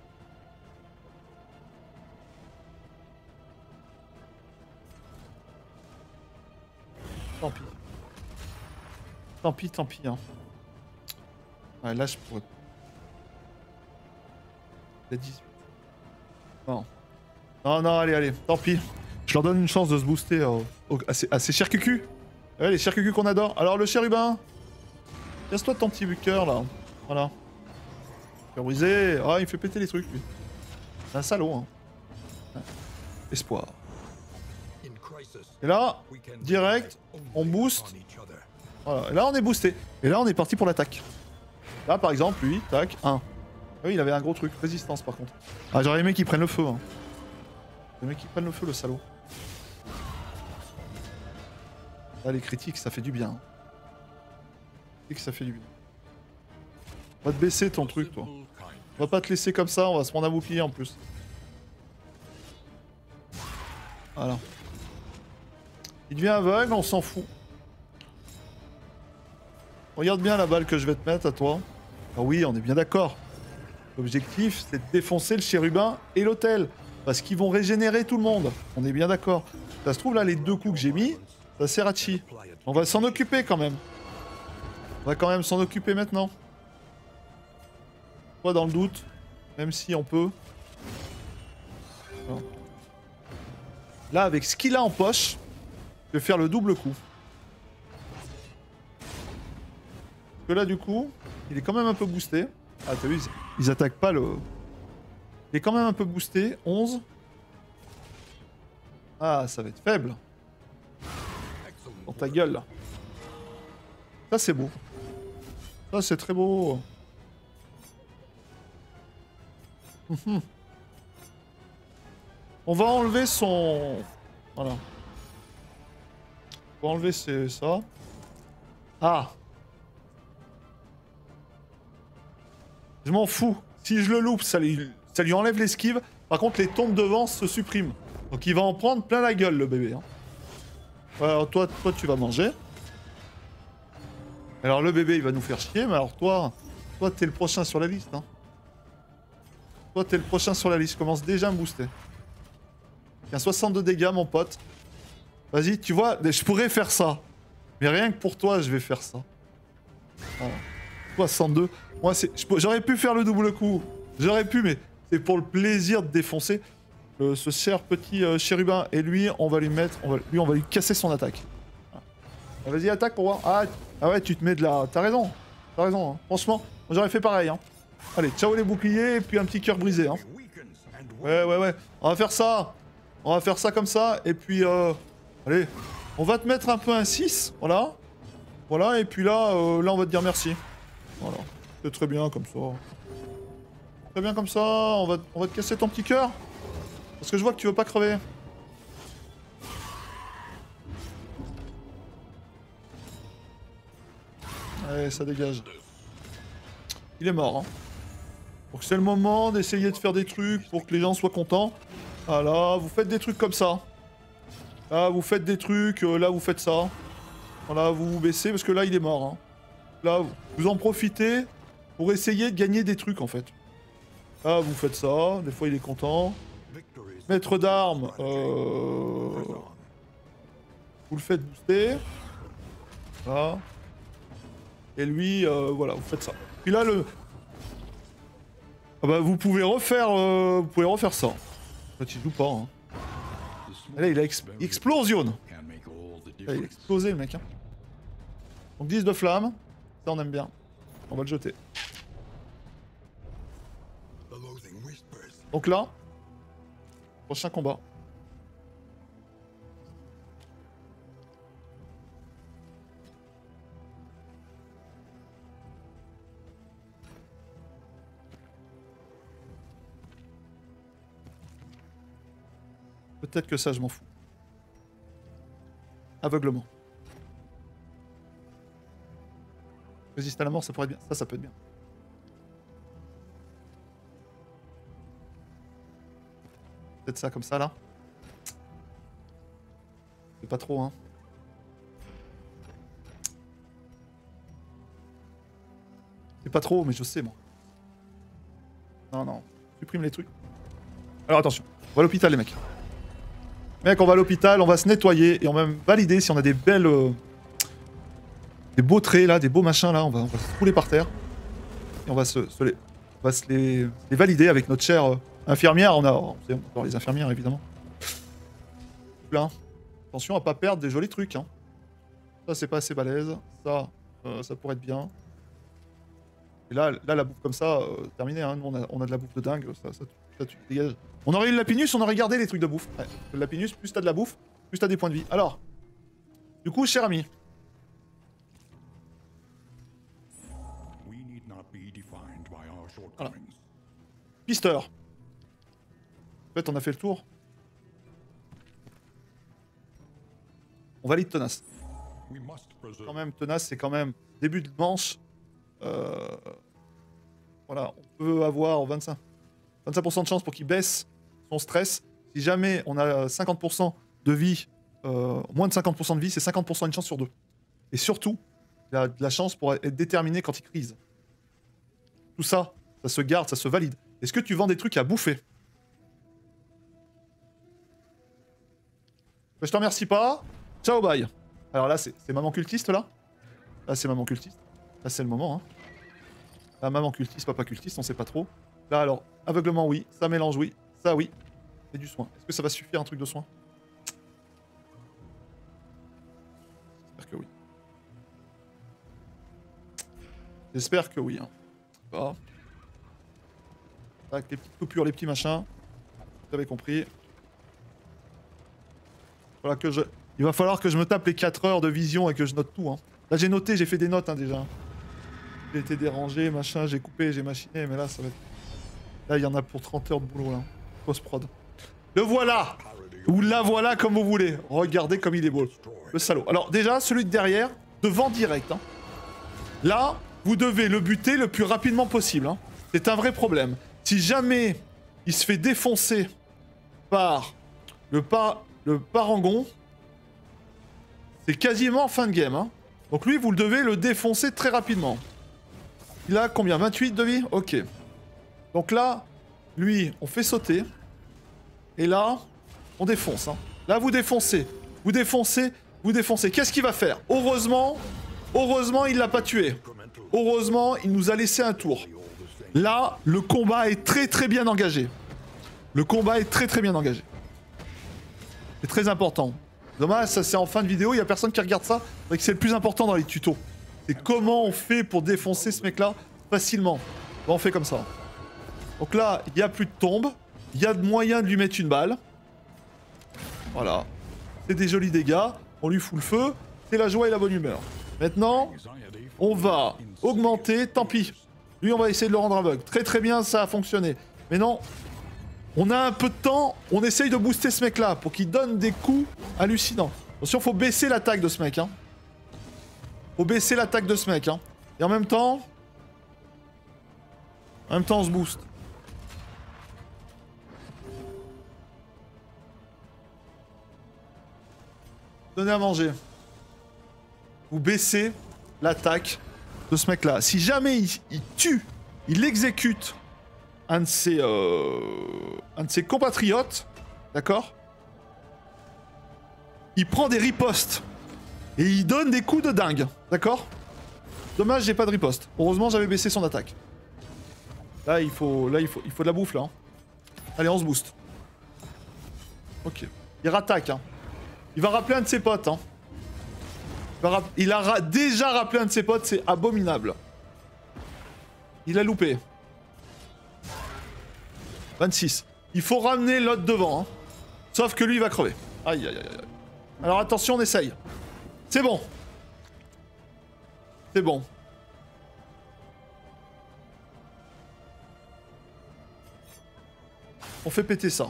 Tant pis. Tant pis, tant pis. Hein. Ouais, là, je pourrais... Il a 18. Non. Non, non, allez, allez. Tant pis. Je leur donne une chance de se booster à ces chers cucus. Ouais, les chers cucus qu'on adore. Alors, le chérubin. Casse-toi ton petit cœur, là. Voilà. Cœur brisé. Ah, il fait péter les trucs, lui. C'est un salaud, hein. Ouais. Espoir. Et là, direct, on booste. Voilà, et là on est boosté. Et là on est parti pour l'attaque. Là par exemple, lui, tac, 1. Oui, il avait un gros truc, résistance par contre. Ah, j'aurais aimé qu'il prenne le feu. Hein. J'aurais aimé qu'il prenne le feu, le salaud. Là, les critiques, ça fait du bien. Et que ça fait du bien. On va te baisser ton truc, toi. On va pas te laisser comme ça, on va se prendre un bouclier en plus. Voilà. Il devient aveugle, on s'en fout. Regarde bien la balle que je vais te mettre à toi. Ah oui, on est bien d'accord. L'objectif, c'est de défoncer le chérubin et l'hôtel. Parce qu'ils vont régénérer tout le monde. On est bien d'accord. Ça se trouve, là, les 2 coups que j'ai mis, ça sert à chi. On va s'en occuper quand même. On va quand même s'en occuper maintenant. Pas dans le doute. Même si on peut. Non. Là, avec ce qu'il a en poche, je vais faire le double coup. Parce que là, du coup, il est quand même un peu boosté. Ah, t'as vu, ils attaquent pas le... Il est quand même un peu boosté. 11. Ah, ça va être faible. Dans ta gueule, là. Ça, c'est beau. Ça, c'est très beau. On va enlever son... Voilà. On va enlever ça. Ah. Je m'en fous. Si je le loupe, ça lui enlève l'esquive. Par contre, les tombes devant se suppriment. Donc il va en prendre plein la gueule, le bébé. Hein. Alors toi, tu vas manger. Alors le bébé, il va nous faire chier. Mais alors toi t'es le prochain sur la liste. Hein. Toi, t'es le prochain sur la liste. Je commence déjà à me booster. Il y a 62 dégâts, mon pote. Vas-y, tu vois, je pourrais faire ça. Mais rien que pour toi, je vais faire ça. Voilà. 62. Moi, j'aurais pu faire le double coup. J'aurais pu, mais c'est pour le plaisir de défoncer ce cher petit chérubin. Et lui, on va lui mettre... on va lui casser son attaque. Voilà. Vas-y, attaque pour voir. Ah ouais, tu te mets de la... T'as raison. T'as raison. Hein. Franchement, j'aurais fait pareil. Hein. Allez, ciao les boucliers et puis un petit cœur brisé. Hein. Ouais. On va faire ça. On va faire ça comme ça. Et puis, allez, on va te mettre un peu un 6. Voilà. Voilà, et puis là, là, on va te dire merci. Voilà. C'est très bien comme ça. Très bien comme ça. On va te casser ton petit cœur. Parce que je vois que tu veux pas crever. Allez, ça dégage. Il est mort, hein. Donc c'est le moment d'essayer de faire des trucs pour que les gens soient contents. Voilà, vous faites des trucs comme ça. Là, vous faites des trucs, là, vous faites ça. Voilà, vous vous baissez, parce que là, il est mort. Hein. Là, vous en profitez pour essayer de gagner des trucs, en fait. Là, vous faites ça, des fois, il est content. Maître d'armes, vous le faites booster. Voilà. Et lui, voilà, vous faites ça. Puis là, ah bah, vous pouvez refaire ça. En fait, il joue pas. Hein. Et là, il explosion. Là, il a explosé, le mec. Hein. Donc 10 de flamme. Ça, on aime bien. On va le jeter. Donc là, prochain combat. Peut-être que ça, je m'en fous. Aveuglement. Résister à la mort, ça pourrait être bien. Ça peut être bien. Peut-être ça comme ça, là. C'est pas trop, hein. C'est pas trop, mais je sais, moi. Non. supprime les trucs. Alors attention, on va à l'hôpital les mecs. Mec, on va à l'hôpital, on va se nettoyer et on va même valider si on a des belles... des beaux traits là, des beaux machins là, on va se rouler par terre. Et on va les valider avec notre chère infirmière. On adore les infirmières évidemment. Là. Attention à pas perdre des jolis trucs. Hein. Ça c'est pas assez balèze. Ça pourrait être bien. Et là la bouffe comme ça, terminé. Hein. Nous on a de la bouffe de dingue. Ça tu dégages. On aurait eu le Lapinus, on aurait gardé les trucs de bouffe. Ouais. Le Lapinus, plus t'as de la bouffe, plus t'as des points de vie. Alors, du coup, cher ami. Voilà. Pister. En fait, on a fait le tour. On valide tenace. Quand même, tenace, c'est quand même début de manche. Voilà, on peut avoir 25% de chance pour qu'il baisse son stress. Si jamais on a 50% de vie, moins de 50% de vie, c'est 50% une chance sur 2. Et surtout, il a de la chance pour être déterminé quand il crise. Tout ça, ça se garde, ça se valide. Est-ce que tu vends des trucs à bouffer? Je te remercie pas. Ciao, bye. Alors là, c'est maman cultiste, là? Là, c'est maman cultiste. Là, c'est le moment, hein. Là, maman cultiste, papa cultiste, on sait pas trop. Là, alors, aveuglement, oui. Ça mélange, oui. Ça, oui. Et du soin. Est-ce que ça va suffire, un truc de soin? J'espère que oui. J'espère que oui, hein. Voilà. Avec les petites coupures, les petits machins. Vous avez compris. Voilà que il va falloir que je me tape les 4 heures de vision et que je note tout. Hein. Là j'ai noté, j'ai fait des notes hein, déjà. J'ai été dérangé, machin, j'ai coupé, j'ai machiné, mais là ça va être... Là il y en a pour 30 heures de boulot là. Post-prod. Le voilà! Ou la voilà comme vous voulez. Regardez comme il est beau. Le salaud. Alors déjà, celui de derrière, devant direct. Hein. Là, vous devez le buter le plus rapidement possible. Hein. C'est un vrai problème. Si jamais il se fait défoncer par le parangon, c'est quasiment fin de game. Hein. Donc lui, vous le devez le défoncer très rapidement. Il a combien? 28 de vie? Ok. Donc là, lui, on fait sauter. Et là, on défonce. Hein. Là, vous défoncez. Vous défoncez. Vous défoncez. Qu'est-ce qu'il va faire? Heureusement, il l'a pas tué. Heureusement, il nous a laissé un tour. Là, le combat est très très bien engagé. Le combat est très très bien engagé. C'est très important. Dommage, ça c'est en fin de vidéo, il n'y a personne qui regarde ça. C'est que c'est le plus important dans les tutos. C'est comment on fait pour défoncer ce mec-là facilement. Bon, on fait comme ça. Donc là, il n'y a plus de tombe. Il y a de moyen de lui mettre une balle. Voilà. C'est des jolis dégâts. On lui fout le feu. C'est la joie et la bonne humeur. Maintenant, on va augmenter. Tant pis. Lui, on va essayer de le rendre aveugle. Très très bien, ça a fonctionné. Mais non, on a un peu de temps. On essaye de booster ce mec-là pour qu'il donne des coups hallucinants. Attention, faut baisser l'attaque de ce mec. Hein. Faut baisser l'attaque de ce mec. Hein. Et en même temps, on se booste. Donnez à manger. Vous baissez l'attaque de ce mec-là. Si jamais il tue, il exécute un de ses compatriotes, d'accord? Il prend des ripostes et il donne des coups de dingue, d'accord? Dommage, j'ai pas de riposte. Heureusement, j'avais baissé son attaque. Là, il faut de la bouffe là. Hein. Allez, on se booste. Ok. Il rattaque. Hein. Il va rappeler un de ses potes. Hein. Il a déjà rappelé un de ses potes, c'est abominable. Il a loupé. 26. Il faut ramener l'autre devant. Hein. Sauf que lui, il va crever. Aïe, aïe, aïe, aïe. Alors attention, on essaye. C'est bon. C'est bon. On fait péter ça.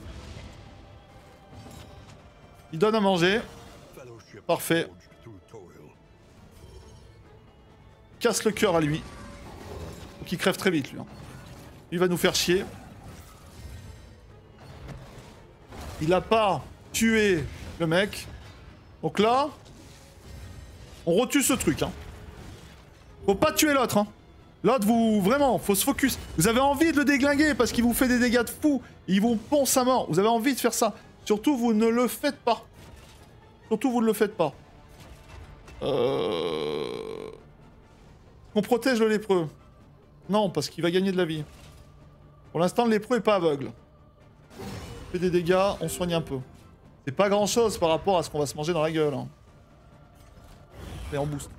Il donne à manger. Parfait. Casse le cœur à lui. Faut qu'il crève très vite, lui. Hein. Il va nous faire chier. Il a pas tué le mec. Donc là, on retue ce truc. Hein. Faut pas tuer l'autre. Hein. L'autre, vous... Vraiment, faut se focus. Vous avez envie de le déglinguer parce qu'il vous fait des dégâts de fou. Il vous ponce à mort. Vous avez envie de faire ça. Surtout, vous ne le faites pas. Surtout, vous ne le faites pas. On protège le lépreux. Non, parce qu'il va gagner de la vie. Pour l'instant, le lépreux est pas aveugle. On fait des dégâts, on soigne un peu. C'est pas grand chose par rapport à ce qu'on va se manger dans la gueule. Hein. Et on boost.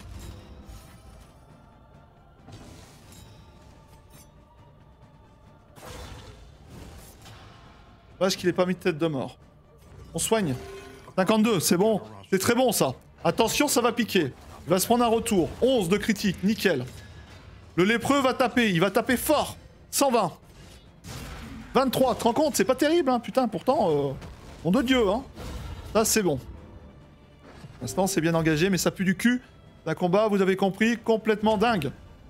Dommage qu'il ait pas mis de tête de mort. On soigne. 52, c'est bon. C'est très bon ça. Attention, ça va piquer. Il va se prendre un retour. 11 de critique, nickel. Le lépreux va taper, il va taper fort. 120. 23, tu te rends compte, c'est pas terrible, hein, putain, pourtant, nom de Dieu, hein. Ça, c'est bon. Pour l'instant, c'est bien engagé, mais ça pue du cul. C'est un combat, vous avez compris, complètement dingue.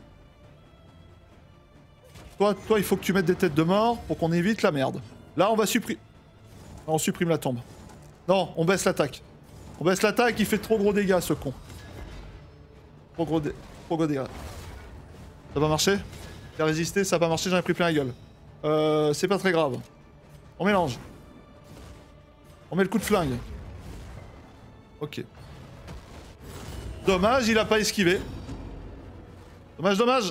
Toi, il faut que tu mettes des têtes de mort pour qu'on évite la merde. Là, on va supprimer... On supprime la tombe. Non, on baisse l'attaque. On baisse l'attaque, il fait trop gros dégâts, ce con. Trop gros dégâts. Ça va marcher? Il a résisté, ça va pas marché, j'en ai pris plein la gueule. C'est pas très grave. On mélange. On met le coup de flingue. Ok. Dommage, il a pas esquivé. Dommage, dommage.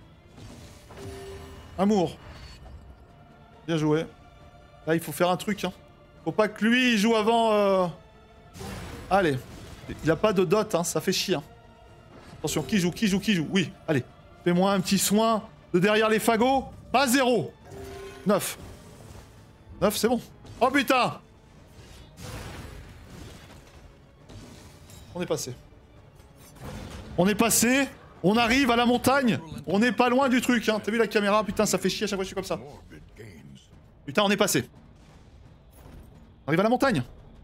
Amour. Bien joué. Là, il faut faire un truc. Hein. Faut pas que lui il joue avant... Allez. Il a pas de dot, hein, ça fait chier. Hein. Attention, qui joue? Oui, allez. Fais-moi un petit soin de derrière les fagots. Pas 0. 9. 9, c'est bon. Oh putain! On est passé. On est passé. On arrive à la montagne. On n'est pas loin du truc. Hein. T'as vu la caméra? Putain, ça fait chier à chaque fois que je suis comme ça. Putain, on est passé. On arrive à la montagne.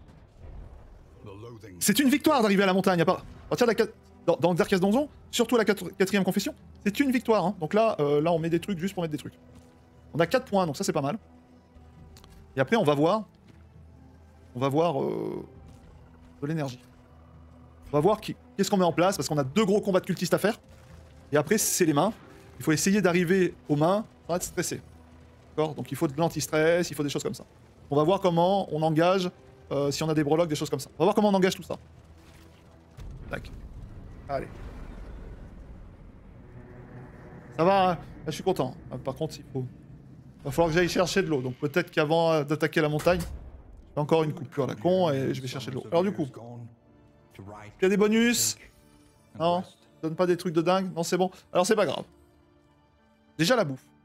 C'est une victoire d'arriver à la montagne. À partir de dans Xerxes Donjon, surtout à la 4ème confession, c'est une victoire. Hein. Donc là, là, on met des trucs juste pour mettre des trucs. On a 4 points, donc ça, c'est pas mal. Et après, on va voir... On va voir... de l'énergie. On va voir qu'est-ce qu'on met en place, parce qu'on a 2 gros combats de cultistes à faire. Et après, c'est les mains. Il faut essayer d'arriver aux mains sans être stressé. D'accord? Donc il faut de l'anti-stress, il faut des choses comme ça. On va voir comment on engage, si on a des breloques, des choses comme ça. On va voir comment on engage tout ça. Tac. Allez. Ça va, hein? Là, je suis content. Par contre, il va falloir que j'aille chercher de l'eau. Donc peut-être qu'avant d'attaquer la montagne, j'ai encore une coupure à la con et je vais chercher de l'eau. Alors du coup, il y a des bonus. Non, donne pas des trucs de dingue. Non, c'est bon. Alors c'est pas grave. Déjà la bouffe.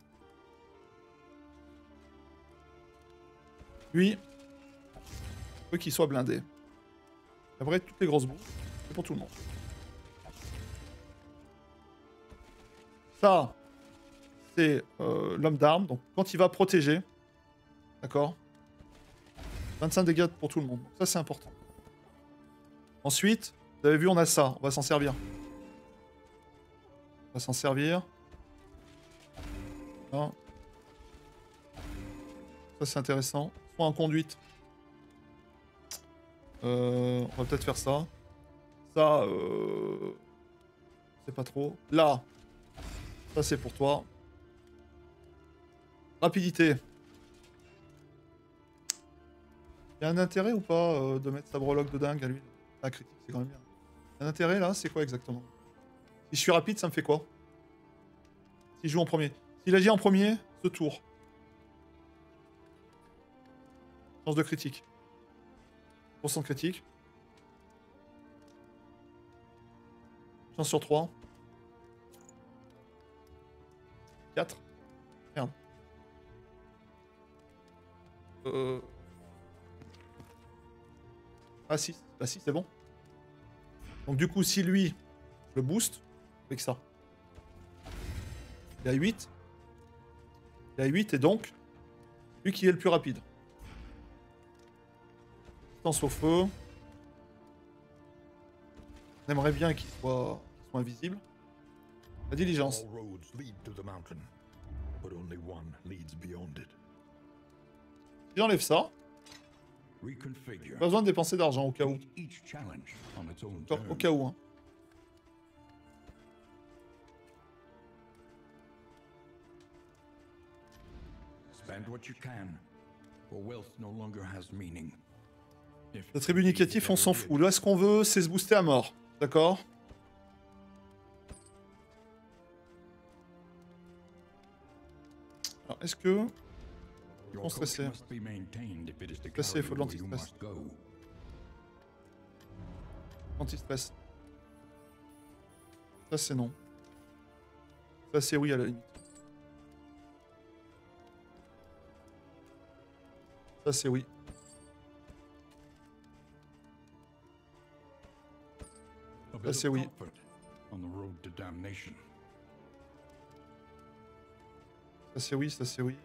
Lui, je veux qu'il soit blindé. Après, toutes les grosses bouffes, c'est pour tout le monde. Ça, c'est l'homme d'armes. Donc quand il va protéger, d'accord, 25 dégâts pour tout le monde. Ça, c'est important. Ensuite, vous avez vu, on a ça. On va s'en servir. On va s'en servir. Non. Ça, c'est intéressant. Soit en conduite. On va peut-être faire ça. Ça, c'est pas trop. Là. Ça, c'est pour toi. Rapidité. Il y a un intérêt ou pas de mettre sa breloque de dingue à lui? La critique, c'est quand même bien. Un intérêt là, c'est quoi exactement? Si je suis rapide, ça me fait quoi? S'il joue en premier. S'il agit en premier, ce tour. Chance de critique. % de critique. Chance sur 3. 4. Merde. Ah 6. Bah si, c'est bon. Donc du coup, si lui le boost, avec ça. Il a 8. Il a 8 et donc, lui qui est le plus rapide. Distance au feu. On aimerait bien qu'il soit invisible. La diligence. Si j'enlève ça, pas besoin de dépenser d'argent au cas où. Au cas où, hein. Spend what you can, for wealth no longer has meaning. La tribu négatif, on s'en fout. Là, ce qu'on veut, c'est se booster à mort. D'accord? Alors, est-ce que... On stressé. Stressé, il faut de l'anti-stress. Anti-stress. Ça, c'est non. Ça, c'est oui à la limite. Ça, c'est oui. Ça, c'est oui. Ça, c'est oui, ça, c'est oui.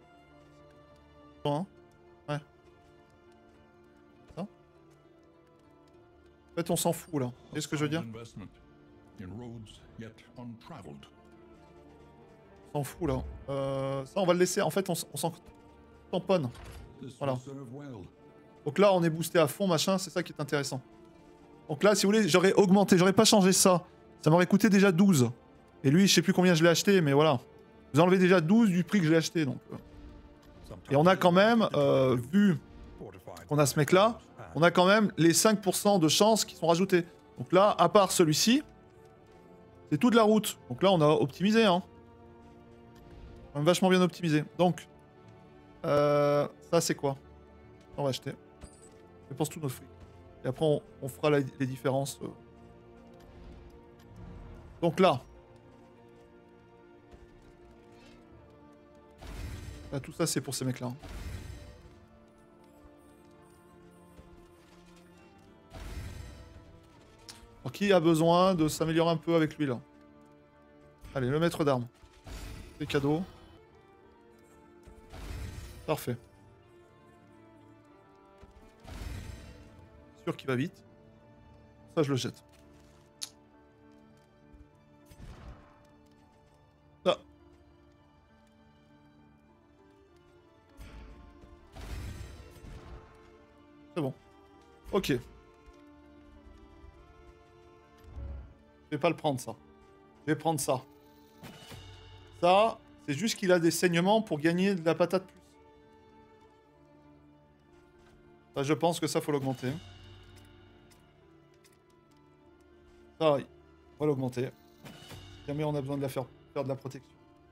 Hein? Ouais. Ça? En fait, on s'en fout, là. C'est ce que je veux dire? On s'en fout, là. Ça, on va le laisser. En fait, on s'en tamponne. Voilà. Donc là, on est boosté à fond, machin. C'est ça qui est intéressant. Donc là, si vous voulez, j'aurais augmenté. J'aurais pas changé ça. Ça m'aurait coûté déjà 12. Et lui, je sais plus combien je l'ai acheté, mais voilà. Vous enlevez déjà 12 du prix que je l'ai acheté, donc... Et on a quand même, vu qu'on a ce mec-là, on a quand même les 5% de chances qui sont rajoutés. Donc là, à part celui-ci, c'est toute la route. Donc là, on a optimisé, hein. On a vachement bien optimisé. Donc, ça, c'est quoi? On va acheter. On dépense tout notre fric. Et après, on fera les différences. Donc là... Là, tout ça, c'est pour ces mecs-là. Alors, qui a besoin de s'améliorer un peu avec lui, là? Allez, le maître d'armes. C'est cadeau. Parfait. Sûr qu'il va vite. Ça, je le jette. Ah. C'est bon. Ok. Je vais pas le prendre, ça. Je vais prendre ça. Ça, c'est juste qu'il a des saignements pour gagner de la patate plus. Ça, je pense que ça, faut l'augmenter. Ça, on va l'augmenter. Jamais on a besoin de la faire de la protection.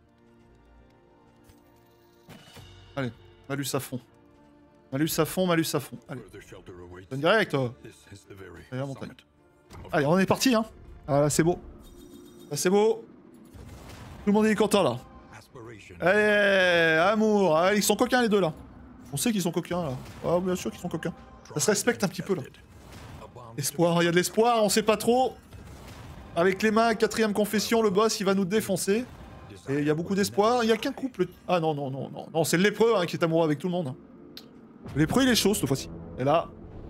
Allez, malus à fond. Malus à fond, malus à fond. Allez. Donne direct. Allez, la montagne. Allez, on est parti, hein. Ah, là, c'est beau. Là, c'est beau. Tout le monde est content, là. Allez, amour. Allez, ils sont coquins, les deux, là. On sait qu'ils sont coquins, là. Ah, bien sûr qu'ils sont coquins. Ça se respecte un petit peu, là. Espoir, il y a de l'espoir, on sait pas trop. Avec les mains, 4ème confession, le boss, il va nous défoncer. Et il y a beaucoup d'espoir. Il y a qu'un couple... Ah, non, non, non, non. Non, c'est le lépreux, hein, qui est amoureux avec tout le monde. Le lépreux, il est chaud, cette fois-ci. Et là,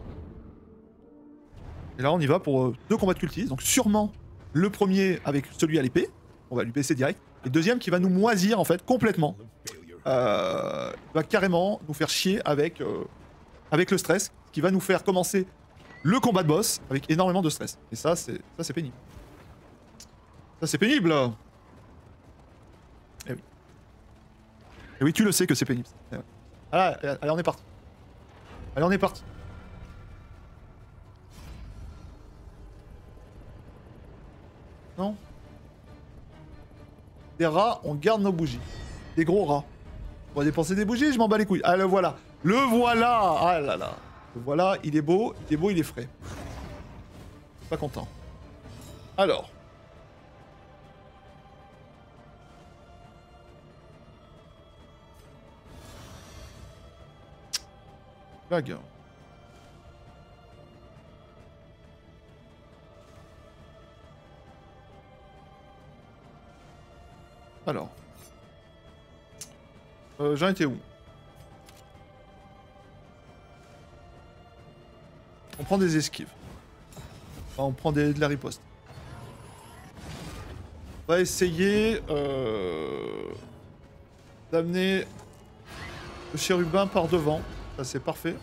on y va pour 2 combats de cultistes. Donc sûrement le premier avec celui à l'épée. On va lui baisser direct. Et le deuxième qui va nous moisir en fait complètement. Va carrément nous faire chier avec le stress. Qui va nous faire commencer le combat de boss avec énormément de stress. Et ça c'est pénible. Ça c'est pénible. Eh oui. Et oui, tu le sais que c'est pénible. Eh ouais. Allez, on est parti. Allez, on est parti. Non. Des rats, on garde nos bougies. Des gros rats. On va dépenser des bougies, je m'en bats les couilles. Ah, le voilà. Le voilà. Ah là là. Le voilà, il est beau, il est frais. Pas content. Alors. Blague. Alors. J'en étais où? On prend des esquives. Enfin, on prend de la riposte. On va essayer d'amener le chérubin par devant. Ça, c'est parfait.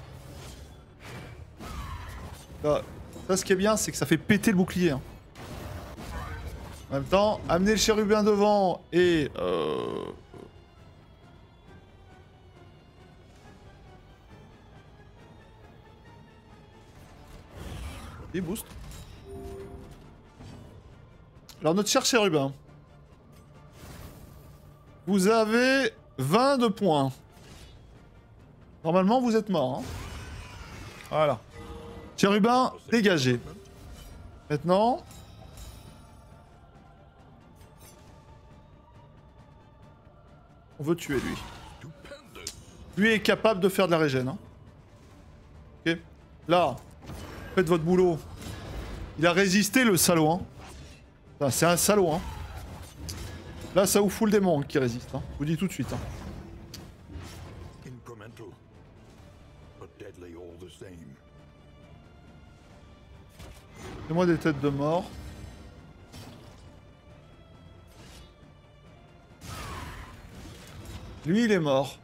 Là, ça, ce qui est bien, c'est que ça fait péter le bouclier. Hein. En même temps, amener le chérubin devant et Et boost. Alors notre cher chérubin. Vous avez 22 points. Normalement vous êtes mort. Hein. Voilà. Chérubin dégagé. Maintenant... On veut tuer lui. Lui est capable de faire de la régène. Hein. Ok. Là, faites votre boulot. Il a résisté le salaud. Hein. C'est un salaud. Hein. Là, ça vous fout le démon qui résiste. Hein. Je vous dis tout de suite. Hein. Incremental, but deadly all the same. Fais-moi des têtes de mort. Lui, il est mort.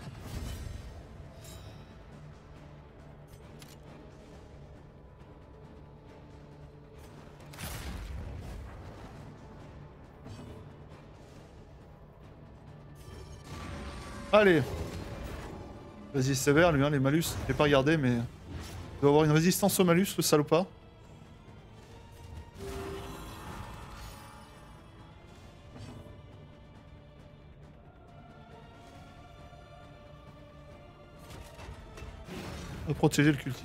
Allez. Vas-y, sévère, lui, hein, les malus. J'ai pas regardé, mais... Il doit avoir une résistance au malus, le salopard. On va protéger le cultiste.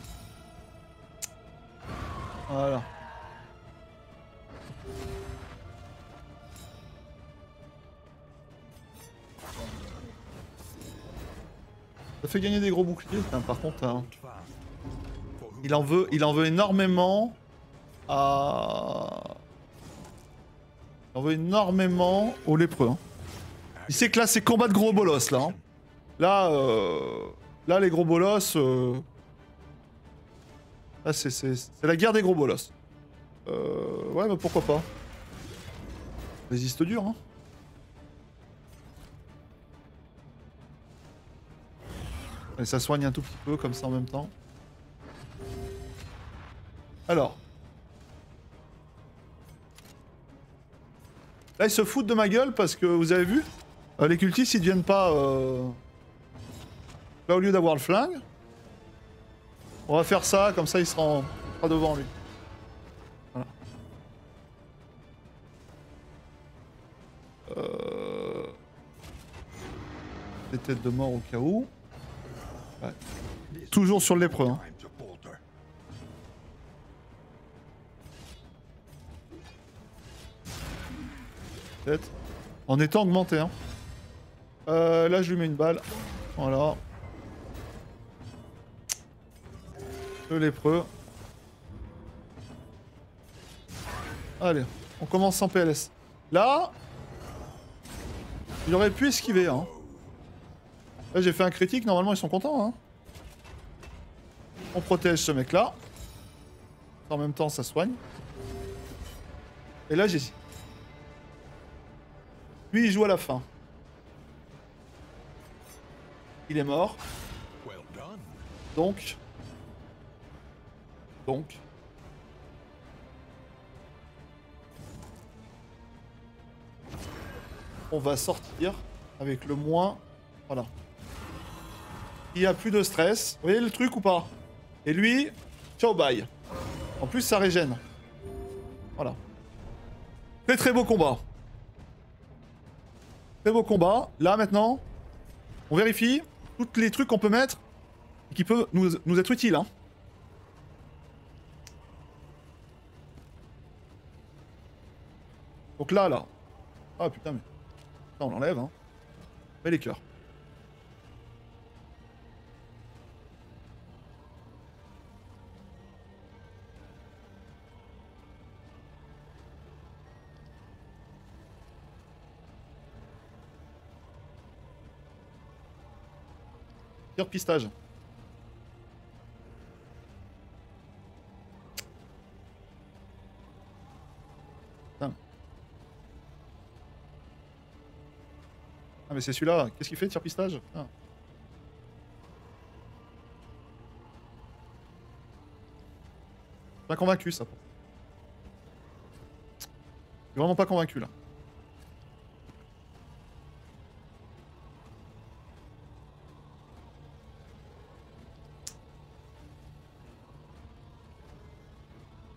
Voilà. Ça fait gagner des gros boucliers. Putain, par contre, hein, il en veut énormément à... Il en veut énormément aux lépreux. Hein. Il sait que là, c'est combat de gros bolos, là. Hein. Là, les gros bolos... Là, c'est la guerre des gros bolos. Ouais, bah pourquoi pas. Résiste dur, hein. Et ça soigne un tout petit peu, comme ça, en même temps. Alors. Là, ils se foutent de ma gueule parce que, vous avez vu, les cultistes, ils deviennent pas... Là, au lieu d'avoir le flingue, on va faire ça, comme ça, il sera devant lui. Voilà. Des têtes de mort au cas où. Ouais. Toujours sur le lépreux. Hein. Peut-être. En étant augmenté. Hein. Là, je lui mets une balle. Voilà. Le lépreux. Allez, on commence sans PLS. Là, il aurait pu esquiver. Hein. Là, j'ai fait un critique, normalement, ils sont contents. Hein. On protège ce mec-là. En même temps, ça soigne. Et là, j'ai... Lui, il joue à la fin. Il est mort. Donc... On va sortir avec le moins... Voilà. Il n'y a plus de stress. Vous voyez le truc ou pas? Et lui, ciao bye. En plus, ça régène. Voilà. Très très beau combat. Très beau combat. Là, maintenant, on vérifie tous les trucs qu'on peut mettre et qui peuvent nous être utiles. Hein. Donc là... Ah putain, mais... Ça, on l'enlève, hein. Mais les cœurs. Tire pistage. Putain. Ah mais c'est celui-là, qu'est-ce qu'il fait, tire pistage? Ah. Pas convaincu ça. Je suis vraiment pas convaincu là.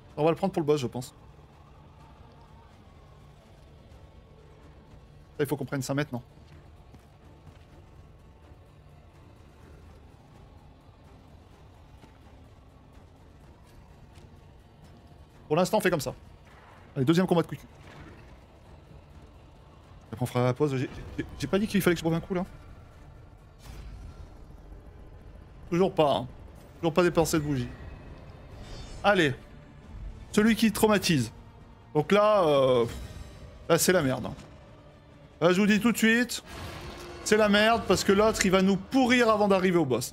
On va le prendre pour le boss, je pense. Là, il faut qu'on prenne ça maintenant. Pour l'instant, on fait comme ça. Allez, deuxième combat de quick. Après, on fera la pause. J'ai pas dit qu'il fallait que je boive un coup, là. Toujours pas, hein. Toujours pas dépenser de bougie. Allez. Celui qui traumatise. Donc là, là c'est la merde. Là, je vous dis tout de suite, c'est la merde parce que l'autre, il va nous pourrir avant d'arriver au boss. Hein.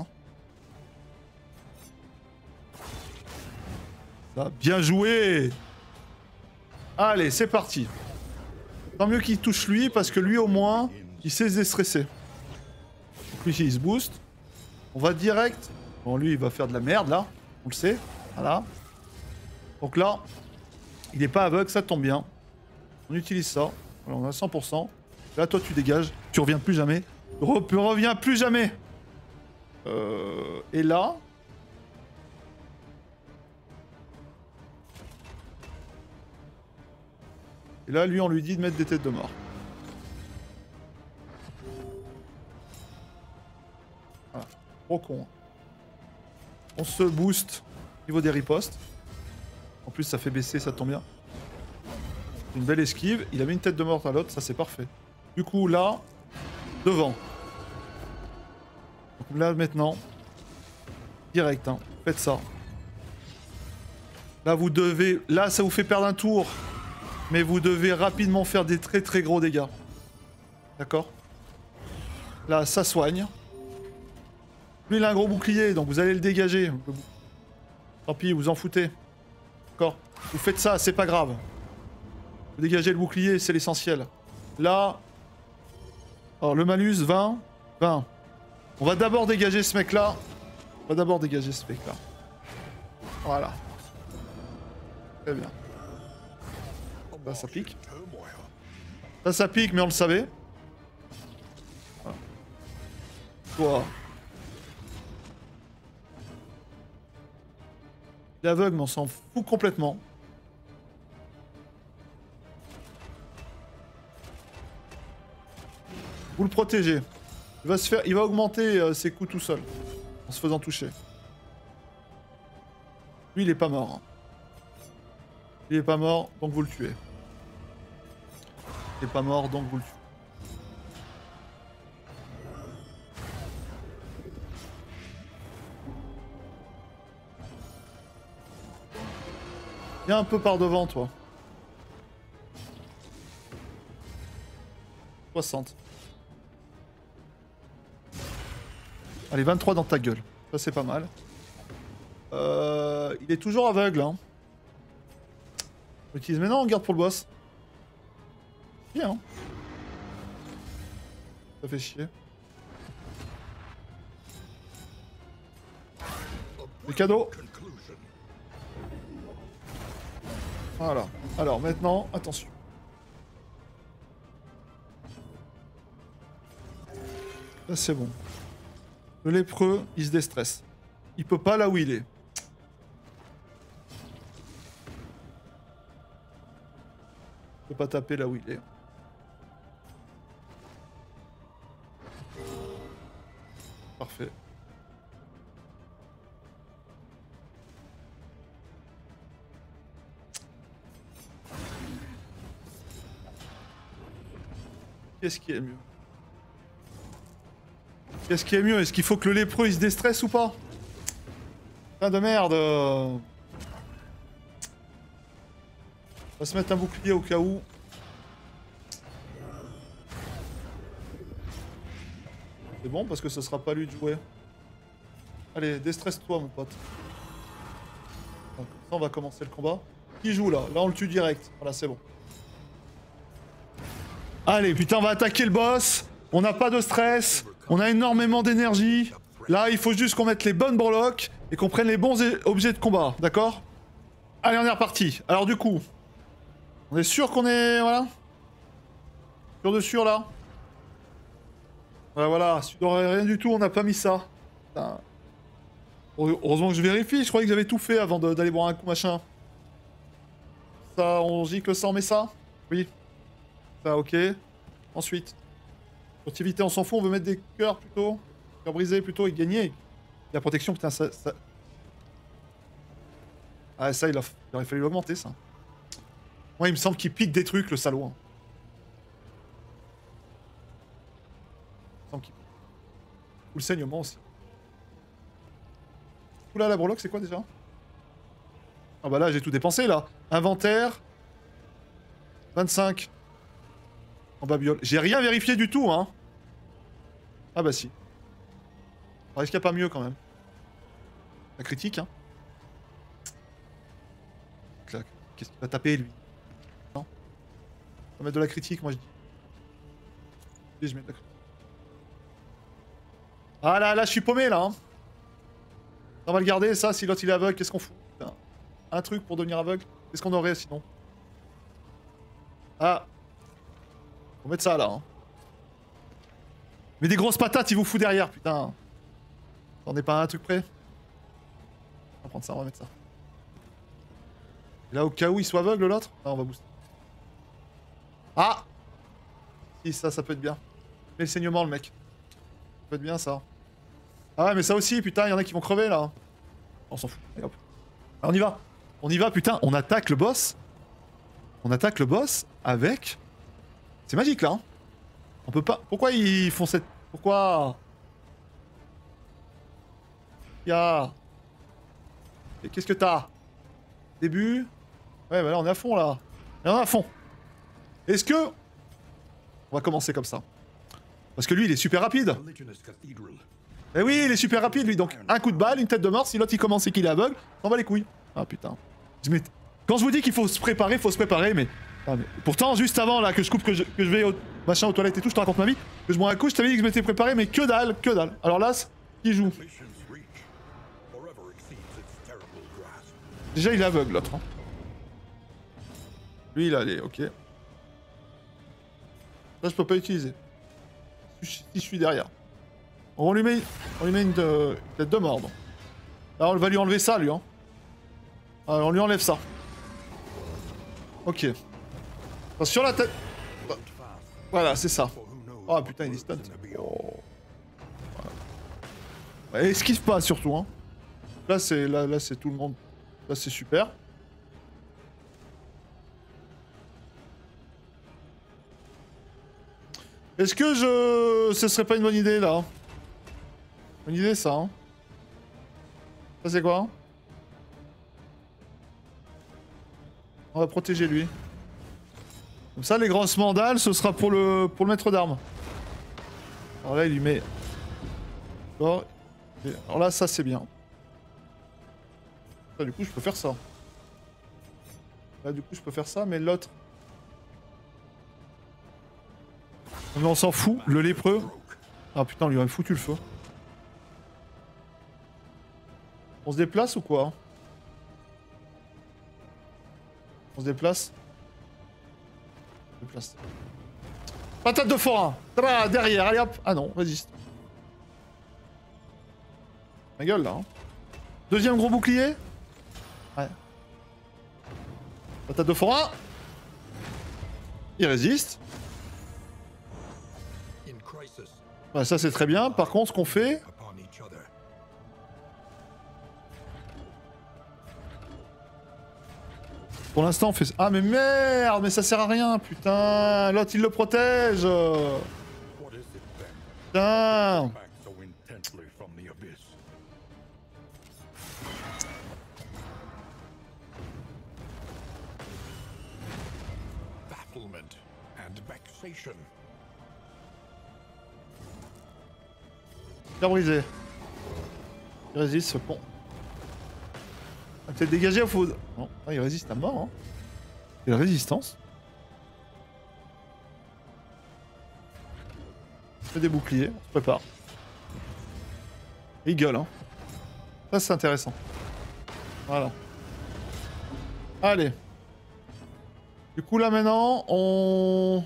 Ça, bien joué. Allez, c'est parti. Tant mieux qu'il touche lui parce que lui, au moins, il sait se déstresser. Donc lui, il se booste. On va direct. Bon, lui, il va faire de la merde, là. On le sait. Voilà. Donc là, il n'est pas aveugle, ça tombe bien. On utilise ça. Voilà, on a 100%. Là, toi, tu dégages. Tu reviens plus jamais. Reviens plus jamais. Et là... Et là, lui, on lui dit de mettre des têtes de mort. Voilà. Trop con. On se booste au niveau des ripostes. En plus, ça fait baisser, ça tombe bien. Une belle esquive. Il a mis une tête de mort à l'autre, ça c'est parfait. Du coup, là, devant. Donc là, maintenant, direct, hein. Faites ça. Là, vous devez... Là, ça vous fait perdre un tour. Mais vous devez rapidement faire des très très gros dégâts. D'accord? Là, ça soigne. Lui, il a un gros bouclier, donc vous allez le dégager. Tant pis, vous en foutez. D'accord? Vous faites ça, c'est pas grave. Vous dégagez le bouclier, c'est l'essentiel. Là... Alors, le malus, 20. 20. On va d'abord dégager ce mec-là. On va d'abord dégager ce mec-là. Voilà. Très bien. Là, ça pique. Là, ça pique, mais on le savait. Voilà. Toi. L'aveugle, mais on s'en fout complètement. Vous le protégez. Il va augmenter ses coups tout seul. En se faisant toucher. Lui, il est pas mort. Hein. Il est pas mort, donc vous le tuez. Il est pas mort, donc vous le tuez. Viens un peu par devant, toi. 60. Allez, 23 dans ta gueule. Ça, c'est pas mal. Il est toujours aveugle, hein. On utilise maintenant, on garde pour le boss. Bien. Hein. Ça fait chier. Le cadeau. Voilà. Alors maintenant, attention. Là, c'est bon. Le lépreux, il se déstresse. Il peut pas là où il est. Il peut pas taper là où il est. Parfait. Qu'est-ce qui est mieux? Qu'est-ce qui est mieux? Est-ce qu'il faut que le lépreux il se déstresse ou pas? Putain de merde. On va se mettre un bouclier au cas où. C'est bon parce que ce sera pas lui de jouer. Allez, déstresse-toi mon pote. Donc, ça on va commencer le combat. Qui joue là? Là on le tue direct. Voilà, c'est bon. Allez, putain, on va attaquer le boss. On n'a pas de stress. On a énormément d'énergie. Là, il faut juste qu'on mette les bonnes breloques et qu'on prenne les bons objets de combat, d'accord? Allez, on est reparti. Alors du coup, on est sûr qu'on est... Voilà. Sûr de sûr, là. Voilà, voilà. Sur rien du tout, on n'a pas mis ça. Putain. Heureusement que je vérifie. Je croyais que j'avais tout fait avant d'aller boire un coup, machin. Ça, on gicle ça, on met ça? Oui. Ça, ok. Ensuite. Furtivité, on s'en fout, on veut mettre des cœurs plutôt. Cœur brisé plutôt et gagner. La protection, putain, ça... Ah, ça, il aurait fallu l'augmenter, ça. Moi, il me semble qu'il pique des trucs, le salaud. Hein. Il me semble qu'il... Ou le saignement aussi. Oula, la breloque, c'est quoi déjà? Ah bah là, j'ai tout dépensé, là. Inventaire. 25. En babiole. J'ai rien vérifié du tout, hein. Ah bah si. Est-ce qu'il n'y a pas mieux, quand même? La critique, hein. Qu'est-ce qu'il va taper, lui? Non. On va mettre de la critique, moi, je dis. Et je mets de la critique. Ah là, je suis paumé, là, hein. On va le garder, ça, si l'autre il est aveugle, qu'est-ce qu'on fout? Putain. Un truc pour devenir aveugle? Qu'est-ce qu'on aurait, sinon? Ah. Faut mettre ça, là, hein. Mais des grosses patates, il vous fout derrière, putain. On n'est pas à un truc près. On va prendre ça, on va mettre ça. Et là, au cas où il soit aveugle, l'autre? Ah, on va booster. Ah! Si, ça peut être bien. Mais le saignement, le mec. Ça peut être bien, ça. Ah ouais, mais ça aussi, putain, il y en a qui vont crever, là. On s'en fout. Allez, hop. Alors, on y va. On y va, putain. On attaque le boss. On attaque le boss avec... C'est magique, là. Hein. On peut pas... Pourquoi ils font cette... Pourquoi... Y'a... Et qu'est-ce que t'as? Début... Ouais, bah là, on est à fond, là. Et on est à fond. Est-ce que... On va commencer comme ça. Parce que lui, il est super rapide. Eh oui, il est super rapide, lui. Donc, un coup de balle, une tête de mort. Si l'autre, il commence et qu'il est aveugle, on va les couilles. Ah, putain. Quand je vous dis qu'il faut se préparer, faut se préparer, mais... Ah, mais... Pourtant, juste avant, là, que je coupe, que je vais au... machin aux toilettes et tout, je te raconte ma vie. Que je bois un coup, je t'avais dit que je m'étais préparé, mais que dalle, que dalle. Alors là, qui joue? Déjà, il est aveugle, l'autre. Hein. Lui, il a les... Ok. Là, je peux pas utiliser. Si je suis derrière. On lui met une tête de mort. Là, on va lui enlever ça, lui. Hein. Alors, on lui enlève ça. Ok. Sur la tête... Voilà, c'est ça. Oh putain, il est stun. Oh. Ouais, esquive pas, surtout. Hein. Là, c'est tout le monde. Là, c'est super. Est-ce que ce serait pas une bonne idée, là? Bonne idée, ça, hein? Ça, c'est quoi? On va protéger lui. Comme ça, les grosses mandales, ce sera pour le maître d'armes. Alors là, il lui met... Alors là, ça, c'est bien. Là, du coup, je peux faire ça. Là, du coup, je peux faire ça, mais l'autre... Mais on s'en fout, le lépreux. Ah putain, on lui aurait foutu le feu. On se déplace ou quoi? On se déplace? On se déplace. Patate de forain! Derrière, allez hop! Ah non, résiste. Ma gueule là. Hein. Deuxième gros bouclier? Ouais. Patate de forain! Il résiste. Ouais, ça c'est très bien. Par contre, ce qu'on fait... Pour l'instant, on fait... Ah mais merde! Mais ça sert à rien, putain! L'autre, il le protège! Putain! Cœur brisé. Il résiste ce con. Ah, peut-être dégagé au food. Non, ah, il résiste à mort. Hein. Quelle résistance. On fait des boucliers, on se prépare. Et il gueule, hein. Ça c'est intéressant. Voilà. Allez. Du coup là maintenant, on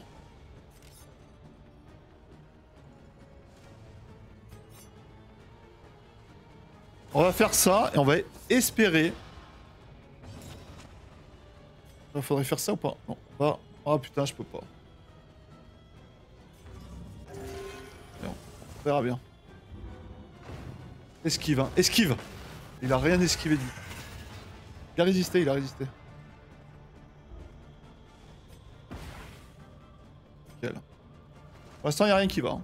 va faire ça et on va espérer Faudrait faire ça ou pas? Non, pas. Ah putain, je peux pas. Bon, on verra bien. Esquive, hein. Esquive! Il a rien esquivé du tout. Il a résisté, il a résisté. Nickel. Pour l'instant, il n'y a rien qui va. Hein.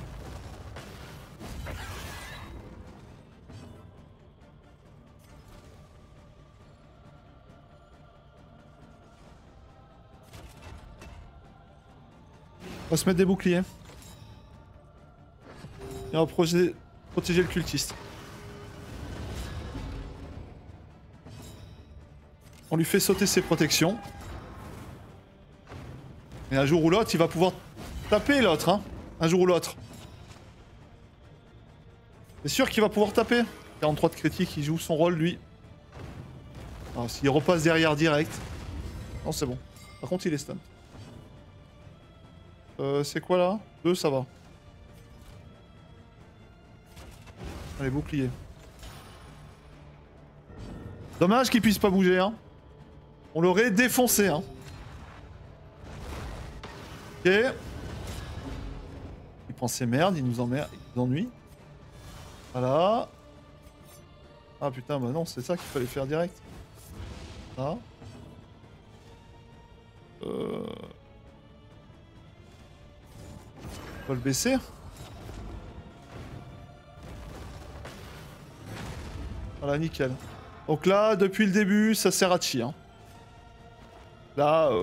On va se mettre des boucliers. Et on va protéger le cultiste. On lui fait sauter ses protections. Et un jour ou l'autre, il va pouvoir taper l'autre, hein. Un jour ou l'autre. C'est sûr qu'il va pouvoir taper. 43 de critique, il joue son rôle, lui. Alors, s'il repasse derrière direct... Non, c'est bon. Par contre, il est stun. C'est quoi, là? 2, ça va. Allez, bouclier. Dommage qu'il puisse pas bouger, hein. On l'aurait défoncé, hein. Ok. Il prend ses merdes, il nous emmerde, il nous ennuie. Voilà. Ah putain, bah non, c'est ça qu'il fallait faire direct. Ah. On va le baisser. Voilà, nickel. Donc là, depuis le début, ça sert à chi, hein. Là,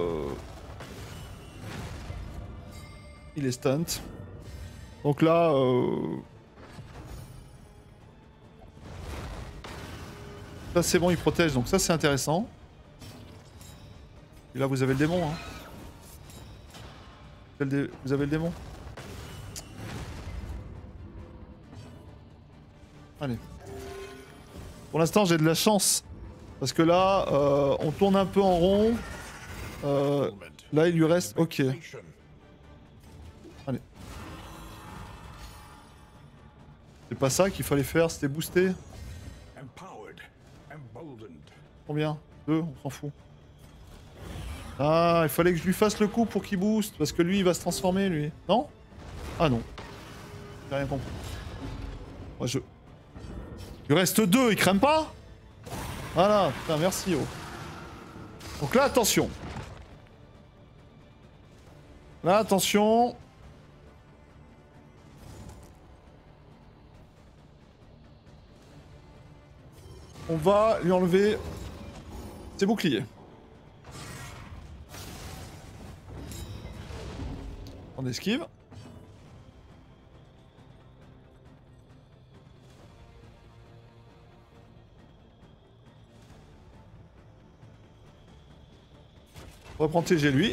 il est stunt. Donc là, là c'est bon, il protège, donc ça c'est intéressant. Et là, vous avez le démon, hein. Vous avez le démon. Allez. Pour l'instant, j'ai de la chance. Parce que là, on tourne un peu en rond. Là, il lui reste... Ok. Allez. C'est pas ça qu'il fallait faire, c'était booster. Combien? 2, on s'en fout. Ah, il fallait que je lui fasse le coup pour qu'il booste. Parce que lui, il va se transformer, lui. Non? Ah non. J'ai rien compris. Moi, je... Il reste 2, il crame pas? Voilà, putain, merci, oh. Donc là, attention. Là, attention. On va lui enlever ses boucliers. On esquive. On va protéger lui.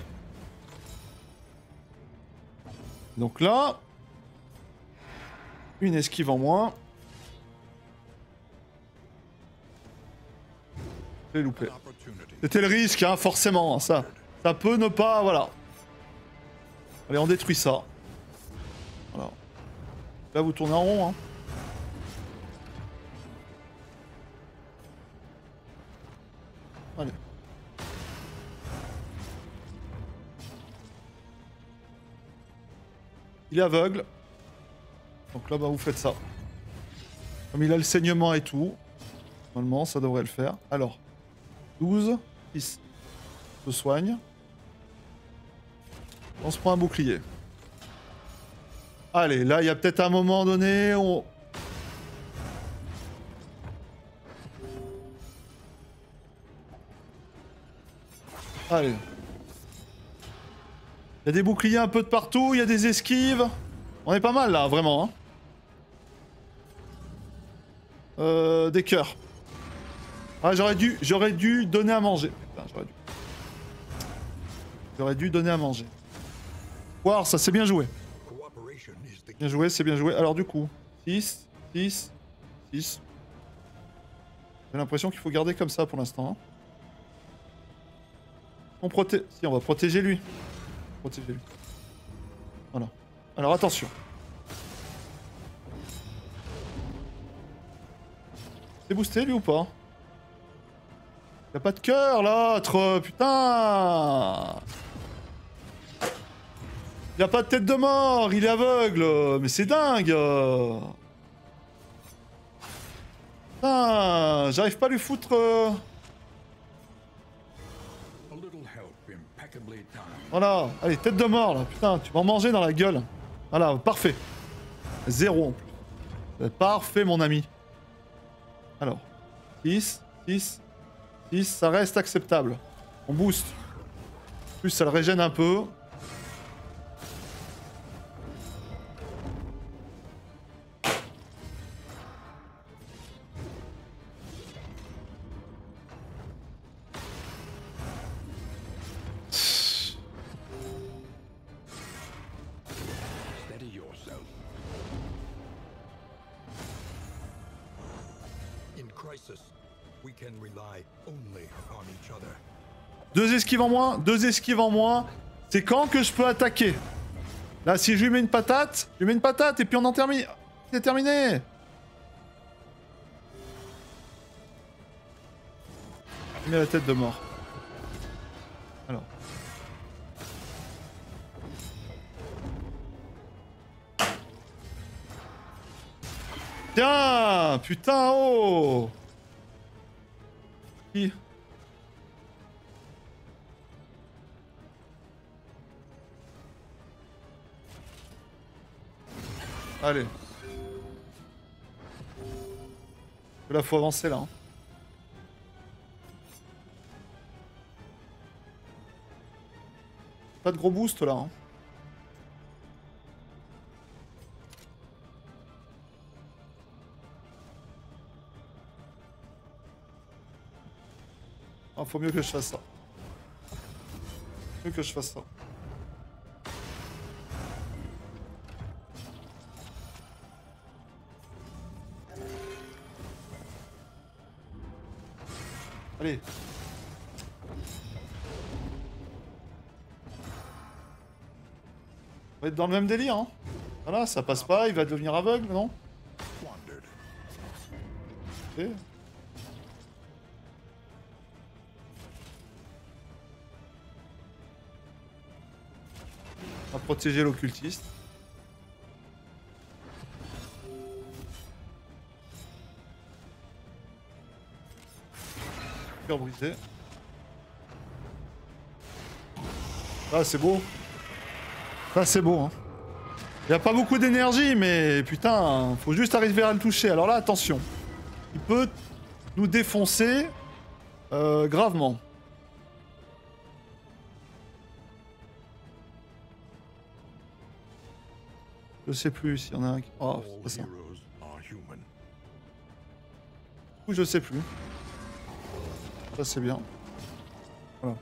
Donc là, une esquive en moins. J'ai loupé. C'était le risque, hein, forcément. Ça peut ne pas... Voilà. Allez, on détruit ça. Voilà. Là, vous tournez en rond, hein. Allez. Il est aveugle. Donc là, bah, vous faites ça. Comme il a le saignement et tout, normalement, ça devrait le faire. Alors, 12, 10. Se soigne. On se prend un bouclier. Allez, là, il y a peut-être un moment donné où... Allez. Il y a des boucliers un peu de partout, il y a des esquives. On est pas mal là, vraiment. Hein. Des cœurs. Ah, j'aurais dû donner à manger. Putain, j'aurais dû donner à manger. Wow, ça c'est bien joué. Bien joué, c'est bien joué. Alors du coup, 6, 6, 6. J'ai l'impression qu'il faut garder comme ça pour l'instant. Hein. On protège... Si, on va protéger lui. Protéger lui. Voilà. Alors attention. C'est boosté lui ou pas? Y'a pas de cœur, l'autre, putain. Y'a pas de tête de mort, il est aveugle. Mais c'est dingue. Putain, j'arrive pas à lui foutre... A little help impeccably done. Voilà, allez, tête de mort, là. Putain, tu vas en manger dans la gueule. Voilà, parfait. 0 en plus. Parfait, mon ami. Alors, 6, 6, 6, ça reste acceptable. On booste. En plus, ça le régène un peu. Steady yourself. In crisis, we can rely only upon each other. 2 esquives en moins, 2 esquives en moins. C'est quand que je peux attaquer? Là, si je lui mets une patate, je lui mets une patate et puis on en termine. C'est terminé. Je mets la tête de mort. Alors. Tiens, putain, oh. Qui? Allez. Là, faut avancer là. Hein. Pas de gros boost là. Hein. Ah, faut mieux que je fasse ça. Mieux que je fasse ça. Allez. On va être dans le même délire, hein. Voilà, ça passe pas, il va devenir aveugle, non? Squandered. Ok. On va protéger l'occultiste. Cœur brisé. Ah, c'est beau. Ah, c'est beau, hein. Il n'y a pas beaucoup d'énergie, mais putain, faut juste arriver à le toucher. Alors là, attention. Il peut nous défoncer gravement. Je sais plus s'il y en a un qui... Oh, All c'est ça. heroes are human. Du coup, je sais plus. Ça, c'est bien. Voilà.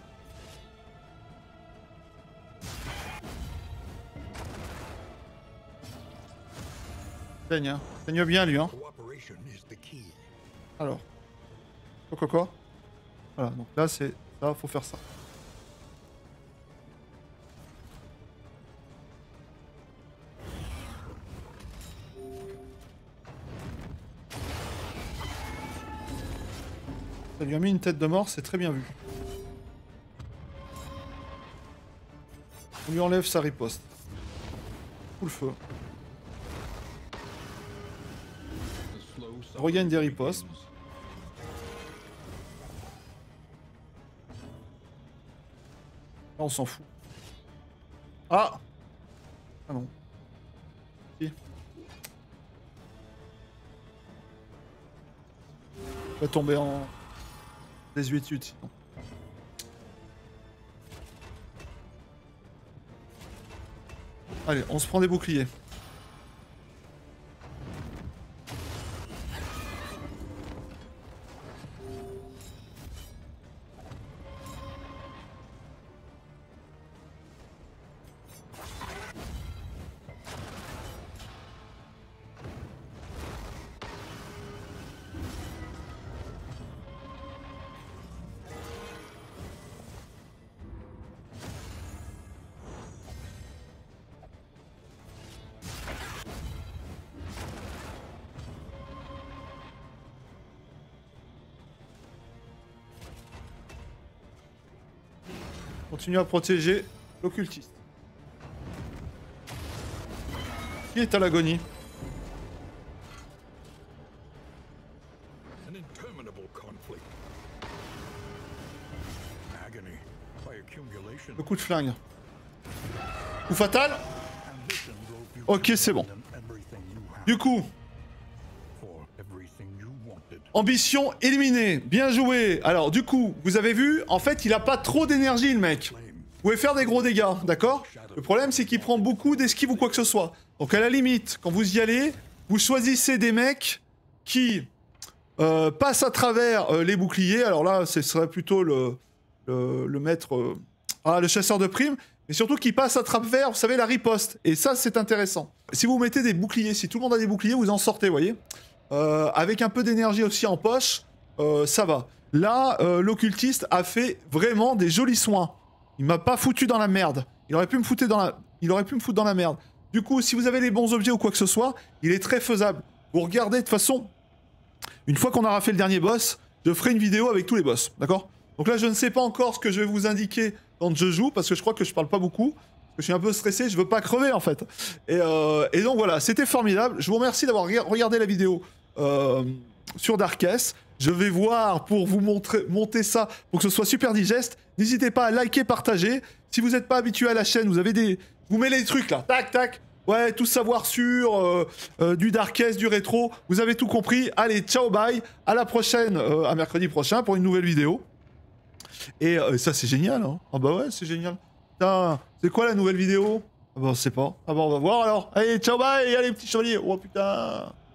Saigne, hein. Saigne bien, lui, hein. Cooperation is the key. Alors. Quoi. Voilà, donc là, c'est... Ça, faut faire ça. Ça lui a mis une tête de mort, c'est très bien vu. On lui enlève sa riposte. Tout le feu. The slow On regagne des suffering ripostes. begins. Là, on s'en fout. Ah! Ah non. Si. Il va tomber en désuétude sinon. Allez, on se prend des boucliers. Continue à protéger l'occultiste. Qui est à l'agonie? An interminable conflict. Agony by accumulation. Le coup de flingue. Coup fatal. Ambition drove you Ok, c'est bon. and everything you have Du coup, for everything you wanted. ambition éliminée. Bien joué. Alors, du coup, vous avez vu, en fait, il a pas trop d'énergie, le mec. Flame. Vous pouvez faire des gros dégâts, d'accord? Le problème, c'est qu'il prend beaucoup d'esquive ou quoi que ce soit. Donc, à la limite, quand vous y allez, vous choisissez des mecs qui passent à travers les boucliers. Alors là, ce serait plutôt le maître... le chasseur de primes. Mais surtout qui passe à travers, vous savez, la riposte. Et ça, c'est intéressant. Si vous mettez des boucliers, si tout le monde a des boucliers, vous en sortez, vous voyez. Avec un peu d'énergie aussi en poche, ça va. Là, l'occultiste a fait vraiment des jolis soins. Il m'a pas foutu dans la merde. Il aurait pu me foutre dans la merde. Du coup, si vous avez les bons objets ou quoi que ce soit, il est très faisable. Vous regardez, de toute façon, une fois qu'on aura fait le dernier boss, je ferai une vidéo avec tous les boss, d'accord? Donc là, je ne sais pas encore ce que je vais vous indiquer quand je joue, parce que je crois que je parle pas beaucoup. Parce que je suis un peu stressé, je veux pas crever, en fait. Et donc voilà, c'était formidable. Je vous remercie d'avoir regardé la vidéo sur Darkest. Je vais voir pour vous monter ça, pour que ce soit super digeste. N'hésitez pas à liker, partager. Si vous n'êtes pas habitué à la chaîne, vous avez des... Vous mettez les trucs là, tac, tac. Ouais, tout savoir sur du Darkest, du rétro. Vous avez tout compris. Allez, ciao, bye. À la prochaine, à mercredi prochain pour une nouvelle vidéo. Et ça, c'est génial, hein. Ah bah ouais, c'est génial. Putain, c'est quoi la nouvelle vidéo? Ah bah on sait pas. Ah bah on va voir alors. Allez, ciao, bye. Allez, petits chevaliers. Oh putain.